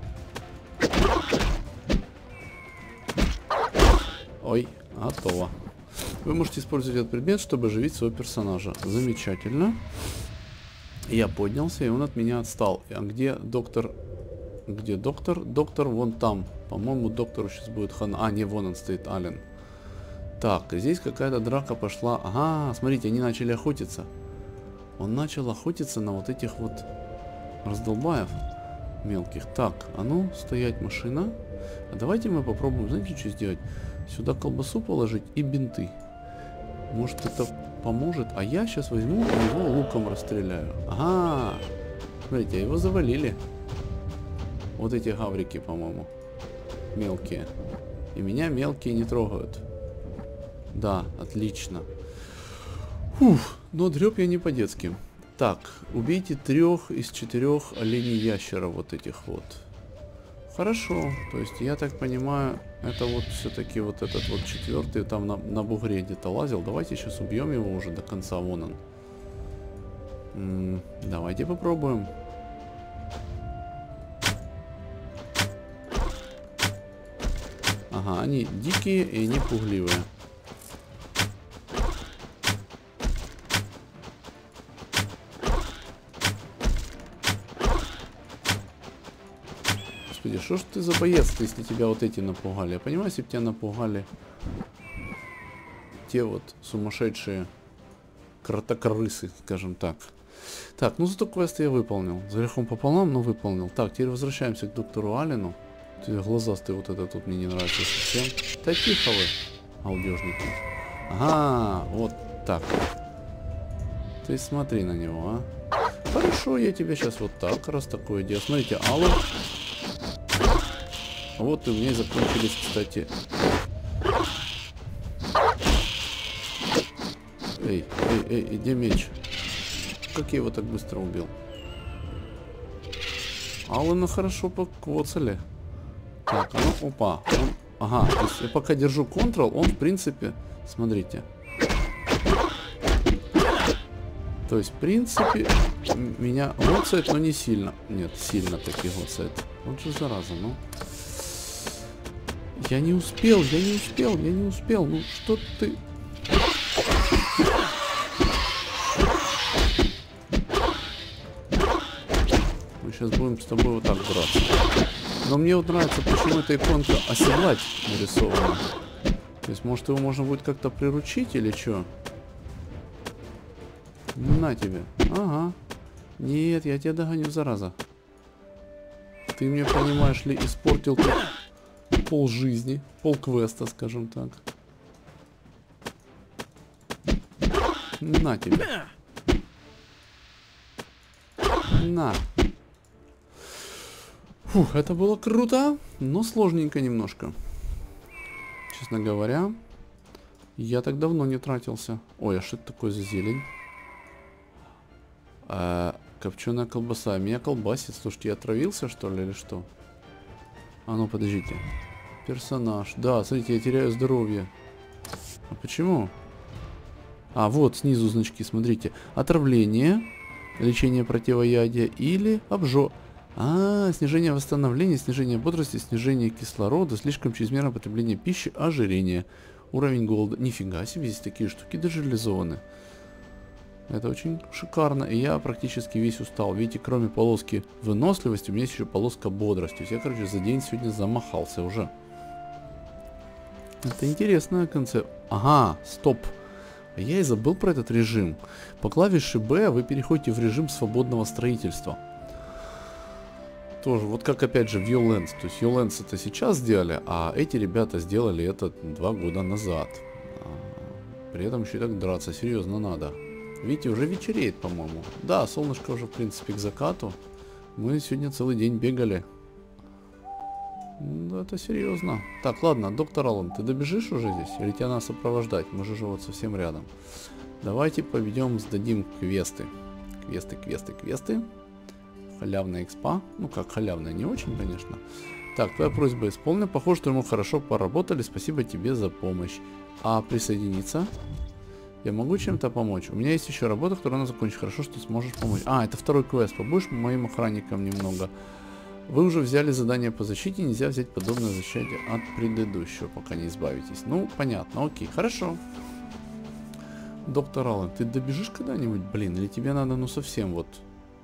Ой, готово. Вы можете использовать этот предмет, чтобы оживить своего персонажа. Замечательно. Я поднялся, и он от меня отстал. А где доктор? Где доктор? Доктор вон там. По-моему, доктору сейчас будет хан. А, не, вон он стоит, Ален. Так, здесь какая-то драка пошла. Ага, смотрите, они начали охотиться. Он начал охотиться на вот этих вот раздолбаев мелких. Так, а ну, стоять машина. А давайте мы попробуем, знаете, что сделать? Сюда колбасу положить и бинты. Может, это поможет? А я сейчас возьму и его луком расстреляю. Ага, смотрите, его завалили. Вот эти гаврики, по-моему, мелкие. И меня мелкие не трогают. Да, отлично. Фух, но дрёб я не по-детски. Так, убейте трех из четырех оленей-ящеров вот этих вот. Хорошо, то есть я так понимаю, это вот все-таки вот этот вот четвертый там на, на бугре где-то лазил. Давайте сейчас убьем его уже до конца, вон он. М-м, давайте попробуем. Ага, они дикие и они пугливые. Господи, что ж ты за боец, если тебя вот эти напугали? Я понимаю, если бы тебя напугали те вот сумасшедшие кротокрысы, скажем так. Так, ну зато квест я выполнил. За грехом пополам, но выполнил. Так, теперь возвращаемся к доктору Аллену. Глазастый вот этот тут мне не нравится совсем. Да тихо вы, алдежники. Ага, вот так. Ты смотри на него, а. Хорошо, я тебя сейчас вот так, раз такое дело. Смотрите, Алло. Вот и у меня закончились, кстати. Эй, эй, эй, где меч? Как я его так быстро убил? Аллена хорошо покоцали. Так, ну, опа. Он, ага, то есть я пока держу Ctrl, он в принципе, смотрите. То есть, в принципе, меня гоцает, но не сильно. Нет, сильно таки гоцает. Вот же зараза, ну. Я не успел, я не успел, я не успел. Ну, что ты... сейчас будем с тобой вот так драться. Но мне вот нравится, почему эта иконка оседлать нарисована. То есть, может, его можно будет как-то приручить или что? На тебе. Ага. Нет, я тебя догоню, зараза. Ты мне, понимаешь ли, испортил пол жизни, пол квеста, скажем так. На тебе. На. Фух, это было круто, но сложненько немножко. Честно говоря, я так давно не тратился. Ой, а что это такое за зелень? А, копченая колбаса. Меня колбасит. Слушайте, я отравился, что ли, или что? А ну, подождите. Персонаж. Да, смотрите, я теряю здоровье. А почему? А, вот, снизу значки, смотрите. Отравление, лечение противоядия или обжог. А, снижение восстановления, снижение бодрости, снижение кислорода, слишком чрезмерное потребление пищи, ожирение. Уровень голода. Нифига себе, здесь такие штуки даже реализованы. Это очень шикарно. И я практически весь устал. Видите, кроме полоски выносливости, у меня есть еще полоска бодрости. То есть я, короче, за день сегодня замахался уже. Это интересная концепция. Ага, стоп. Я и забыл про этот режим. По клавише B вы переходите в режим свободного строительства. Тоже, вот как опять же в Violence. То есть Violence это сейчас сделали, а эти ребята сделали это два года назад. При этом еще и так драться серьезно надо. Видите, уже вечереет, по-моему. Да, солнышко уже, в принципе, к закату. Мы сегодня целый день бегали. Да, это серьезно. Так, ладно, доктор Аллен, ты добежишь уже здесь? Или тебя надо сопровождать? Мы же вот совсем рядом. Давайте поведем, сдадим квесты. Квесты, квесты, квесты. Халявная экспа. Ну как халявная, не очень, конечно. Так, твоя просьба исполнена. Похоже, что мы хорошо поработали. Спасибо тебе за помощь. А присоединиться? Я могу чем-то помочь? У меня есть еще работа, которую надо закончить. Хорошо, что сможешь помочь. А, это второй квест. Побудешь моим охранником немного. Вы уже взяли задание по защите. Нельзя взять подобное защите от предыдущего, пока не избавитесь. Ну, понятно. Окей, хорошо. Доктор Аллен, ты добежишь когда-нибудь, блин? Или тебе надо, ну, совсем вот...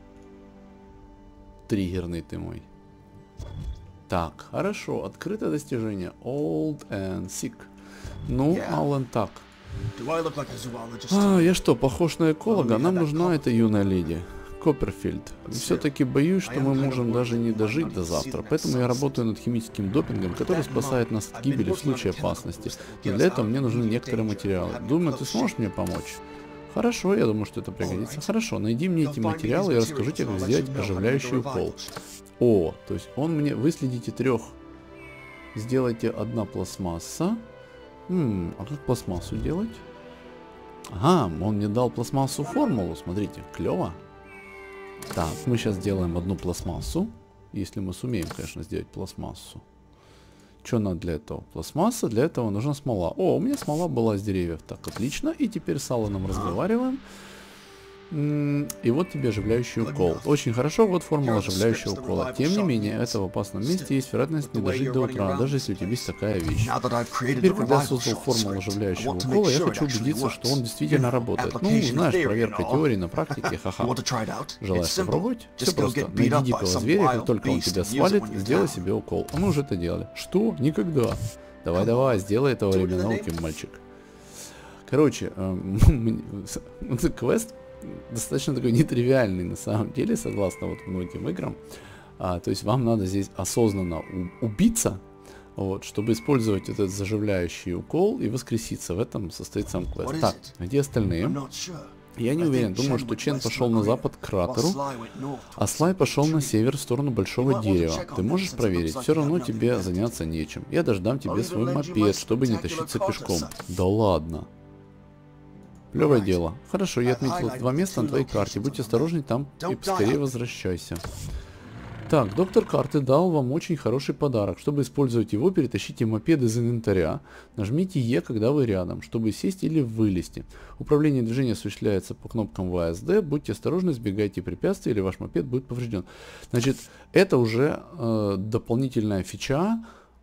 Триггерный ты мой. Так, хорошо. Открытое достижение. Old and sick. Ну, Аллен, так. А, я что, похож на эколога? Нам нужна эта юная леди. Копперфильд. Все-таки боюсь, что мы можем даже не дожить до завтра. Поэтому я работаю над химическим допингом, который спасает нас от гибели в случае опасности. Но для этого мне нужны некоторые материалы. Думаю, ты сможешь мне помочь? Хорошо, я думаю, что это пригодится. Хорошо, найди мне эти материалы и расскажи тебе, как сделать оживляющий укол. О, то есть он мне... Вы следите трех. Сделайте одна пластмасса. М-м, а как пластмассу делать? Ага, он мне дал пластмассу формулу. Смотрите, клево. Так, мы сейчас сделаем одну пластмассу. Если мы сумеем, конечно, сделать пластмассу. Что надо для этого? Пластмасса, для этого нужна смола. О, у меня смола была с деревьев. Так, отлично. И теперь с Алленом разговариваем. И вот тебе оживляющий укол. Очень хорошо, вот формула оживляющего укола. Тем не менее, это в опасном месте есть вероятность не дожить до утра, даже если у тебя есть такая вещь. Теперь, когда я создал формулу оживляющего укола, я хочу убедиться, что он действительно работает. Ну, знаешь, проверка теории на практике, ха-ха. Желаешь попробовать? Все просто. Найди дикого зверя, как только он тебя свалит, сделай себе укол. А мы уже это делали. Что? Никогда. Давай-давай, сделай этого ребенка, мальчик. Короче, квест достаточно такой нетривиальный на самом деле, согласно вот многим играм. А, то есть вам надо здесь осознанно убиться, вот, чтобы использовать этот заживляющий укол и воскреситься. В этом состоит сам квест. Так, где остальные? Я не уверен. Думаю, что Чен пошел на запад к кратеру, а Слай пошел на север в сторону большого дерева. Ты можешь проверить? Все равно тебе заняться нечем. Я даже дам тебе свой мопед, чтобы не тащиться пешком. Да ладно. Плевое дело. Хорошо, я отметил два места на твоей карте. Будь осторожней там и поскорее возвращайся. Так, доктор карты дал вам очень хороший подарок. Чтобы использовать его, перетащите мопед из инвентаря. Нажмите Е, когда вы рядом, чтобы сесть или вылезти. Управление движения осуществляется по кнопкам вэ эс дэ. Будьте осторожны, избегайте препятствий, или ваш мопед будет поврежден. Значит, это уже э, дополнительная фича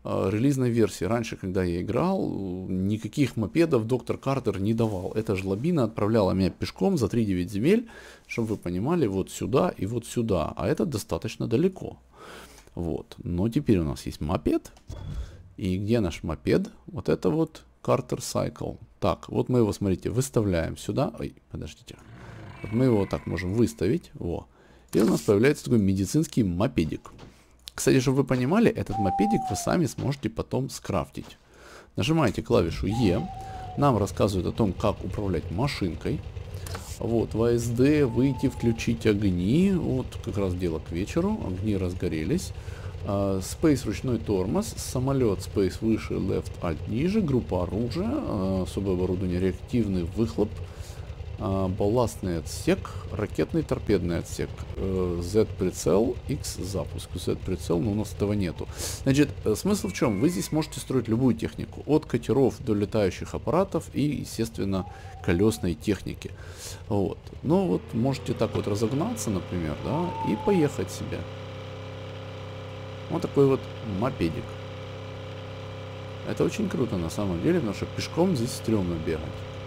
э, релизной версии. Раньше, когда я играл, никаких мопедов доктор Картер не давал. Эта жлобина отправляла меня пешком за три девять земель, чтобы вы понимали, вот сюда и вот сюда. А это достаточно далеко. Вот. Но теперь у нас есть мопед. И где наш мопед? Вот это вот Картер Cycle. Так, вот мы его, смотрите, выставляем сюда. Ой, подождите. Вот мы его вот так можем выставить. Во. И у нас появляется такой медицинский мопедик. Кстати, чтобы вы понимали, этот мопедик вы сами сможете потом скрафтить. Нажимаете клавишу Е. Нам рассказывают о том, как управлять машинкой. Вот, в А Эс Д выйти, включить огни. Вот, как раз дело к вечеру. Огни разгорелись. Uh, Space ручной тормоз, самолет Space выше, Left Alt ниже, группа оружия, uh, особое оборудование, реактивный выхлоп, uh, балластный отсек, ракетный торпедный отсек, uh, Z прицел, X запуск, Z прицел, но у нас этого нету. Значит, смысл в чем? Вы здесь можете строить любую технику, от катеров до летающих аппаратов и, естественно, колесной техники. Вот. Но вот можете так вот разогнаться, например, да, и поехать себе. Вот такой вот мопедик. Это очень круто на самом деле, потому что пешком здесь стрёмно бегать.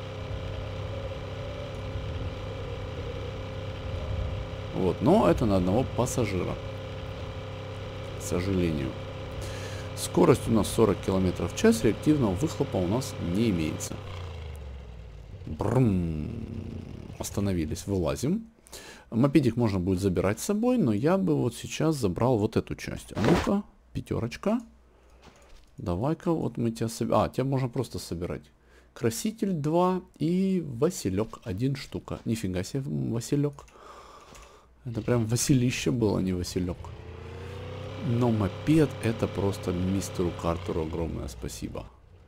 Вот, но это на одного пассажира. К сожалению. Скорость у нас сорок километров в час, реактивного выхлопа у нас не имеется. Брррм. Остановились, вылазим. Мопедик можно будет забирать с собой, но я бы вот сейчас забрал вот эту часть. А ну-ка, пятерочка. Давай-ка вот мы тебя собираем. А, тебя можно просто собирать. Краситель два и Василек один штука. Нифига себе, Василек. Это прям Василище было, а не Василек. Но мопед это просто мистеру Картеру огромное спасибо.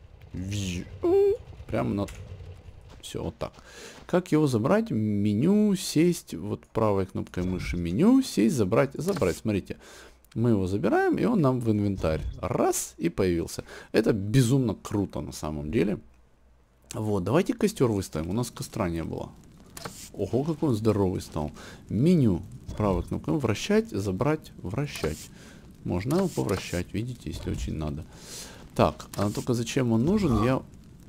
Прям на... Все, вот так. Как его забрать? Меню, сесть, вот правой кнопкой мыши меню, сесть, забрать, забрать. Смотрите, мы его забираем, и он нам в инвентарь. Раз, и появился. Это безумно круто на самом деле. Вот, давайте костер выставим. У нас костра не было. Ого, какой он здоровый стал. Меню, правой кнопкой вращать, забрать, вращать. Можно его повращать, видите, если очень надо. Так, а только зачем он нужен, я...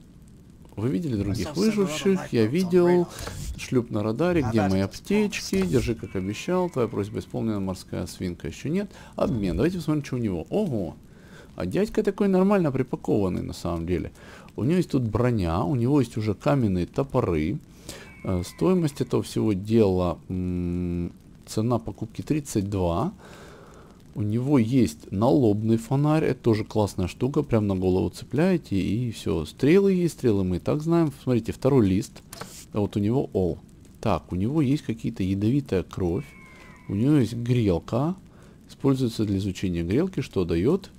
Вы видели других выживших? Я видел. Шлюп на радаре. Где мои аптечки? Держи, как обещал. Твоя просьба исполнена. Морская свинка еще нет. Обмен. Давайте посмотрим, что у него. Ого. А дядька такой нормально припакованный на самом деле. У него есть тут броня. У него есть уже каменные топоры. Стоимость этого всего дела. Цена покупки тридцать два. У него есть налобный фонарь, это тоже классная штука, прям на голову цепляете и все. Стрелы есть, стрелы мы и так знаем. Смотрите, второй лист, а вот у него All. Так, у него есть какие-то ядовитая кровь, у него есть грелка, используется для изучения грелки, что дает,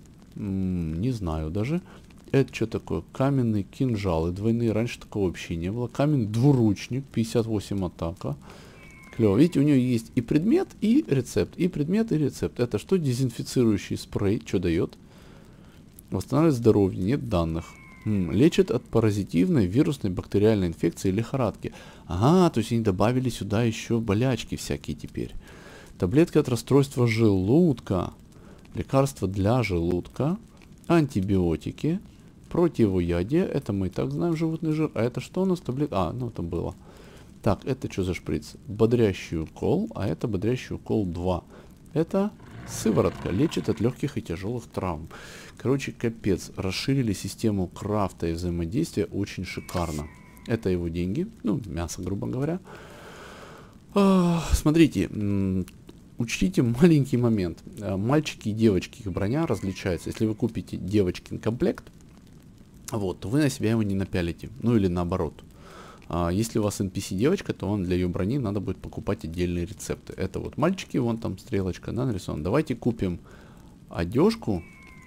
М-м, не знаю даже. Это что такое? Каменные кинжалы двойные, раньше такого вообще не было. Каменный двуручник, пятьдесят восемь атака. Клево. Видите, у нее есть и предмет, и рецепт. И предмет, и рецепт. Это что? Дезинфицирующий спрей. Что дает? Восстанавливает здоровье. Нет данных. М-м, лечит от паразитивной, вирусной, бактериальной инфекции и лихорадки. Ага, то есть они добавили сюда еще болячки всякие теперь. Таблетки от расстройства желудка. Лекарства для желудка. Антибиотики. Противоядие. Это мы и так знаем, животный жир. А это что у нас? Таблетка? А, ну это было. Так, это что за шприц? Бодрящий укол, а это бодрящий укол два. Это сыворотка, лечит от легких и тяжелых травм. Короче, капец, расширили систему крафта и взаимодействия очень шикарно. Это его деньги, ну, мясо, грубо говоря. А, смотрите, учтите маленький момент. Мальчики и девочки, их броня различается. Если вы купите девочкин комплект, вот, то вы на себя его не напялите. Ну или наоборот. Если у вас эн пи си девочка, то вам для ее брони надо будет покупать отдельные рецепты. Это вот мальчики, вон там стрелочка, да, нарисована. Давайте купим одежку,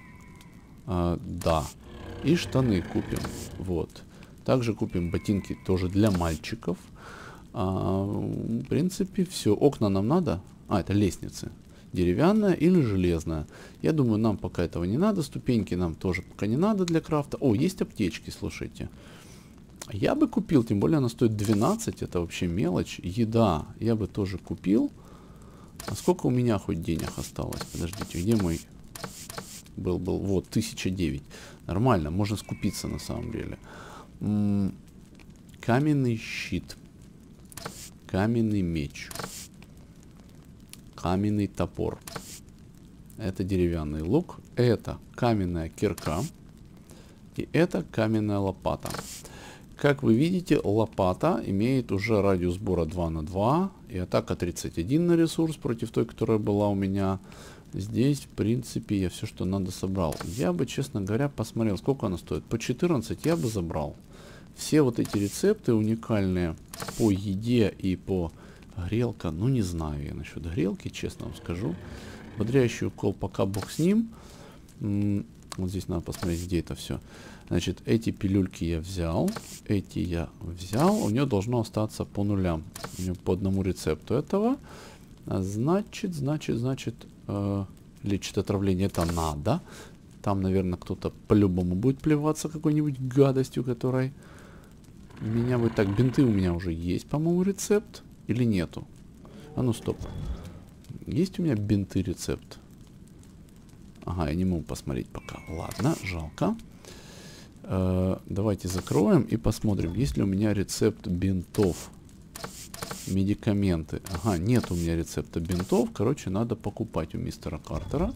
а, да, и штаны купим, вот. Также купим ботинки тоже для мальчиков. А, в принципе, все. Окна нам надо. А, это лестницы. Деревянная или железная. Я думаю, нам пока этого не надо. Ступеньки нам тоже пока не надо для крафта. О, есть аптечки, слушайте. Я бы купил, тем более она стоит двенадцать, это вообще мелочь. Еда я бы тоже купил. А сколько у меня хоть денег осталось? Подождите, где мой Был, был. Вот, тысяча девять. Нормально, можно скупиться на самом деле. М-м, каменный щит. Каменный меч. Каменный топор. Это деревянный лук. Это каменная кирка. И это каменная лопата. Как вы видите, лопата имеет уже радиус сбора два на два. И атака тридцать один на ресурс против той, которая была у меня. Здесь, в принципе, я все, что надо, собрал. Я бы, честно говоря, посмотрел, сколько она стоит. По четырнадцать я бы забрал. Все вот эти рецепты уникальные по еде и по грелка. Ну, не знаю я насчет грелки, честно вам скажу. Бодрящий укол, пока бог с ним. М-м, вот здесь надо посмотреть, где это все. Значит, эти пилюльки я взял. Эти я взял. У нее должно остаться по нулям. У нее по одному рецепту этого. А значит, значит, значит... Э, лечит отравление. Это надо. Там, наверное, кто-то по-любому будет плеваться какой-нибудь гадостью, которой... Меня бы так... Бинты у меня уже есть, по-моему, рецепт. Или нету? А ну, стоп. Есть у меня бинты рецепт? Ага, я не могу посмотреть пока. Ладно, жалко. Э, давайте закроем и посмотрим, есть ли у меня рецепт бинтов. Медикаменты. Ага, нет у меня рецепта бинтов. Короче, надо покупать у мистера Картера.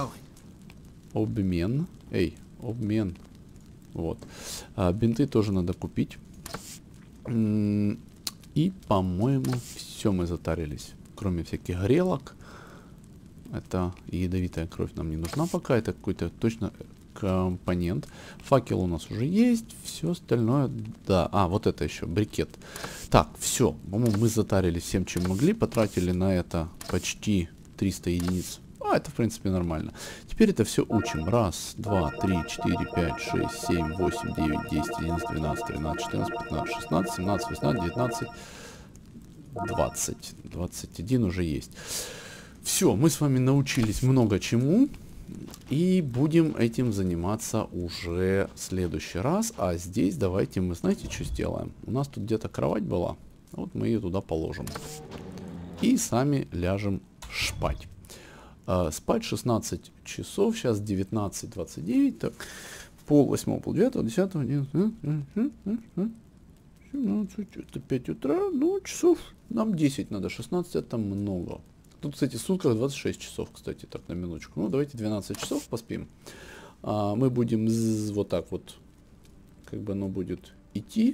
Обмен. Эй, обмен. Вот. А, бинты тоже надо купить. И, по-моему, все мы затарились. Кроме всяких грелок. Это ядовитая кровь нам не нужна пока. Это какой-то точно компонент. Факел у нас уже есть. Все остальное, да. А, вот это еще, брикет. Так, все. По-моему, мы затарились всем, чем могли. Потратили на это почти триста единиц. А, это, в принципе, нормально. Теперь это все учим. Раз, два, три, четыре, пять, шесть, семь, восемь, девять, десять, одиннадцать, двенадцать, тринадцать, четырнадцать, пятнадцать, шестнадцать, семнадцать, восемнадцать, девятнадцать, двадцать. двадцать один уже есть. Все, мы с вами научились много чему. И будем этим заниматься уже в следующий раз. А здесь давайте мы, знаете, что сделаем? У нас тут где-то кровать была. Вот мы ее туда положим. И сами ляжем спать. А, спать шестнадцать часов. Сейчас девятнадцать двадцать девять. Так, пол восьмого, пол девятого, десятого, одиннадцатого, семнадцать, это пять утра. Ну, часов нам десять надо. шестнадцать это много. Тут, кстати, в сутках двадцать шесть часов, кстати, так, на минуточку. Ну, давайте двенадцать часов поспим. А, мы будем вот так вот, как бы оно будет идти.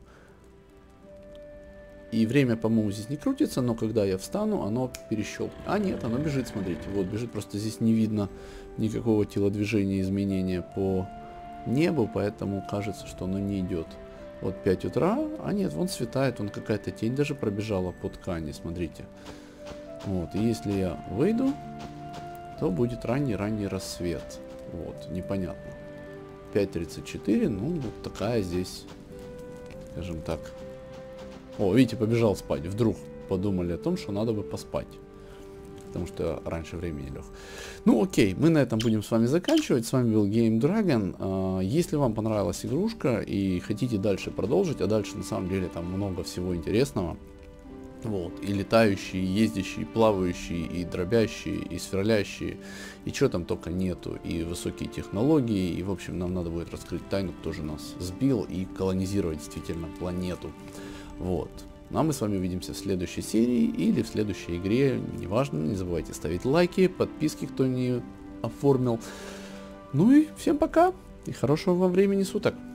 И время, по-моему, здесь не крутится, но когда я встану, оно перещелкнет. А, нет, оно бежит, смотрите. Вот, бежит, просто здесь не видно никакого телодвижения, изменения по небу, поэтому кажется, что оно не идет. Вот пять утра, а нет, вон светает, вон какая-то тень даже пробежала по ткани, смотрите. Вот, и если я выйду, то будет ранний-ранний рассвет. Вот, непонятно. пять тридцать четыре, ну, вот такая здесь, скажем так. О, видите, побежал спать. Вдруг подумали о том, что надо бы поспать. Потому что раньше времени лег. Ну, окей, мы на этом будем с вами заканчивать. С вами был Game Dragon. Если вам понравилась игрушка и хотите дальше продолжить, а дальше на самом деле там много всего интересного. Вот, и летающие, и ездящие, и плавающие, и дробящие, и сверлящие, и что там только нету, и высокие технологии, и в общем нам надо будет раскрыть тайну, кто же нас сбил, и колонизировать действительно планету. Вот. Ну а мы с вами увидимся в следующей серии или в следующей игре, неважно, не забывайте ставить лайки, подписки, кто не оформил. Ну и всем пока, и хорошего вам времени суток.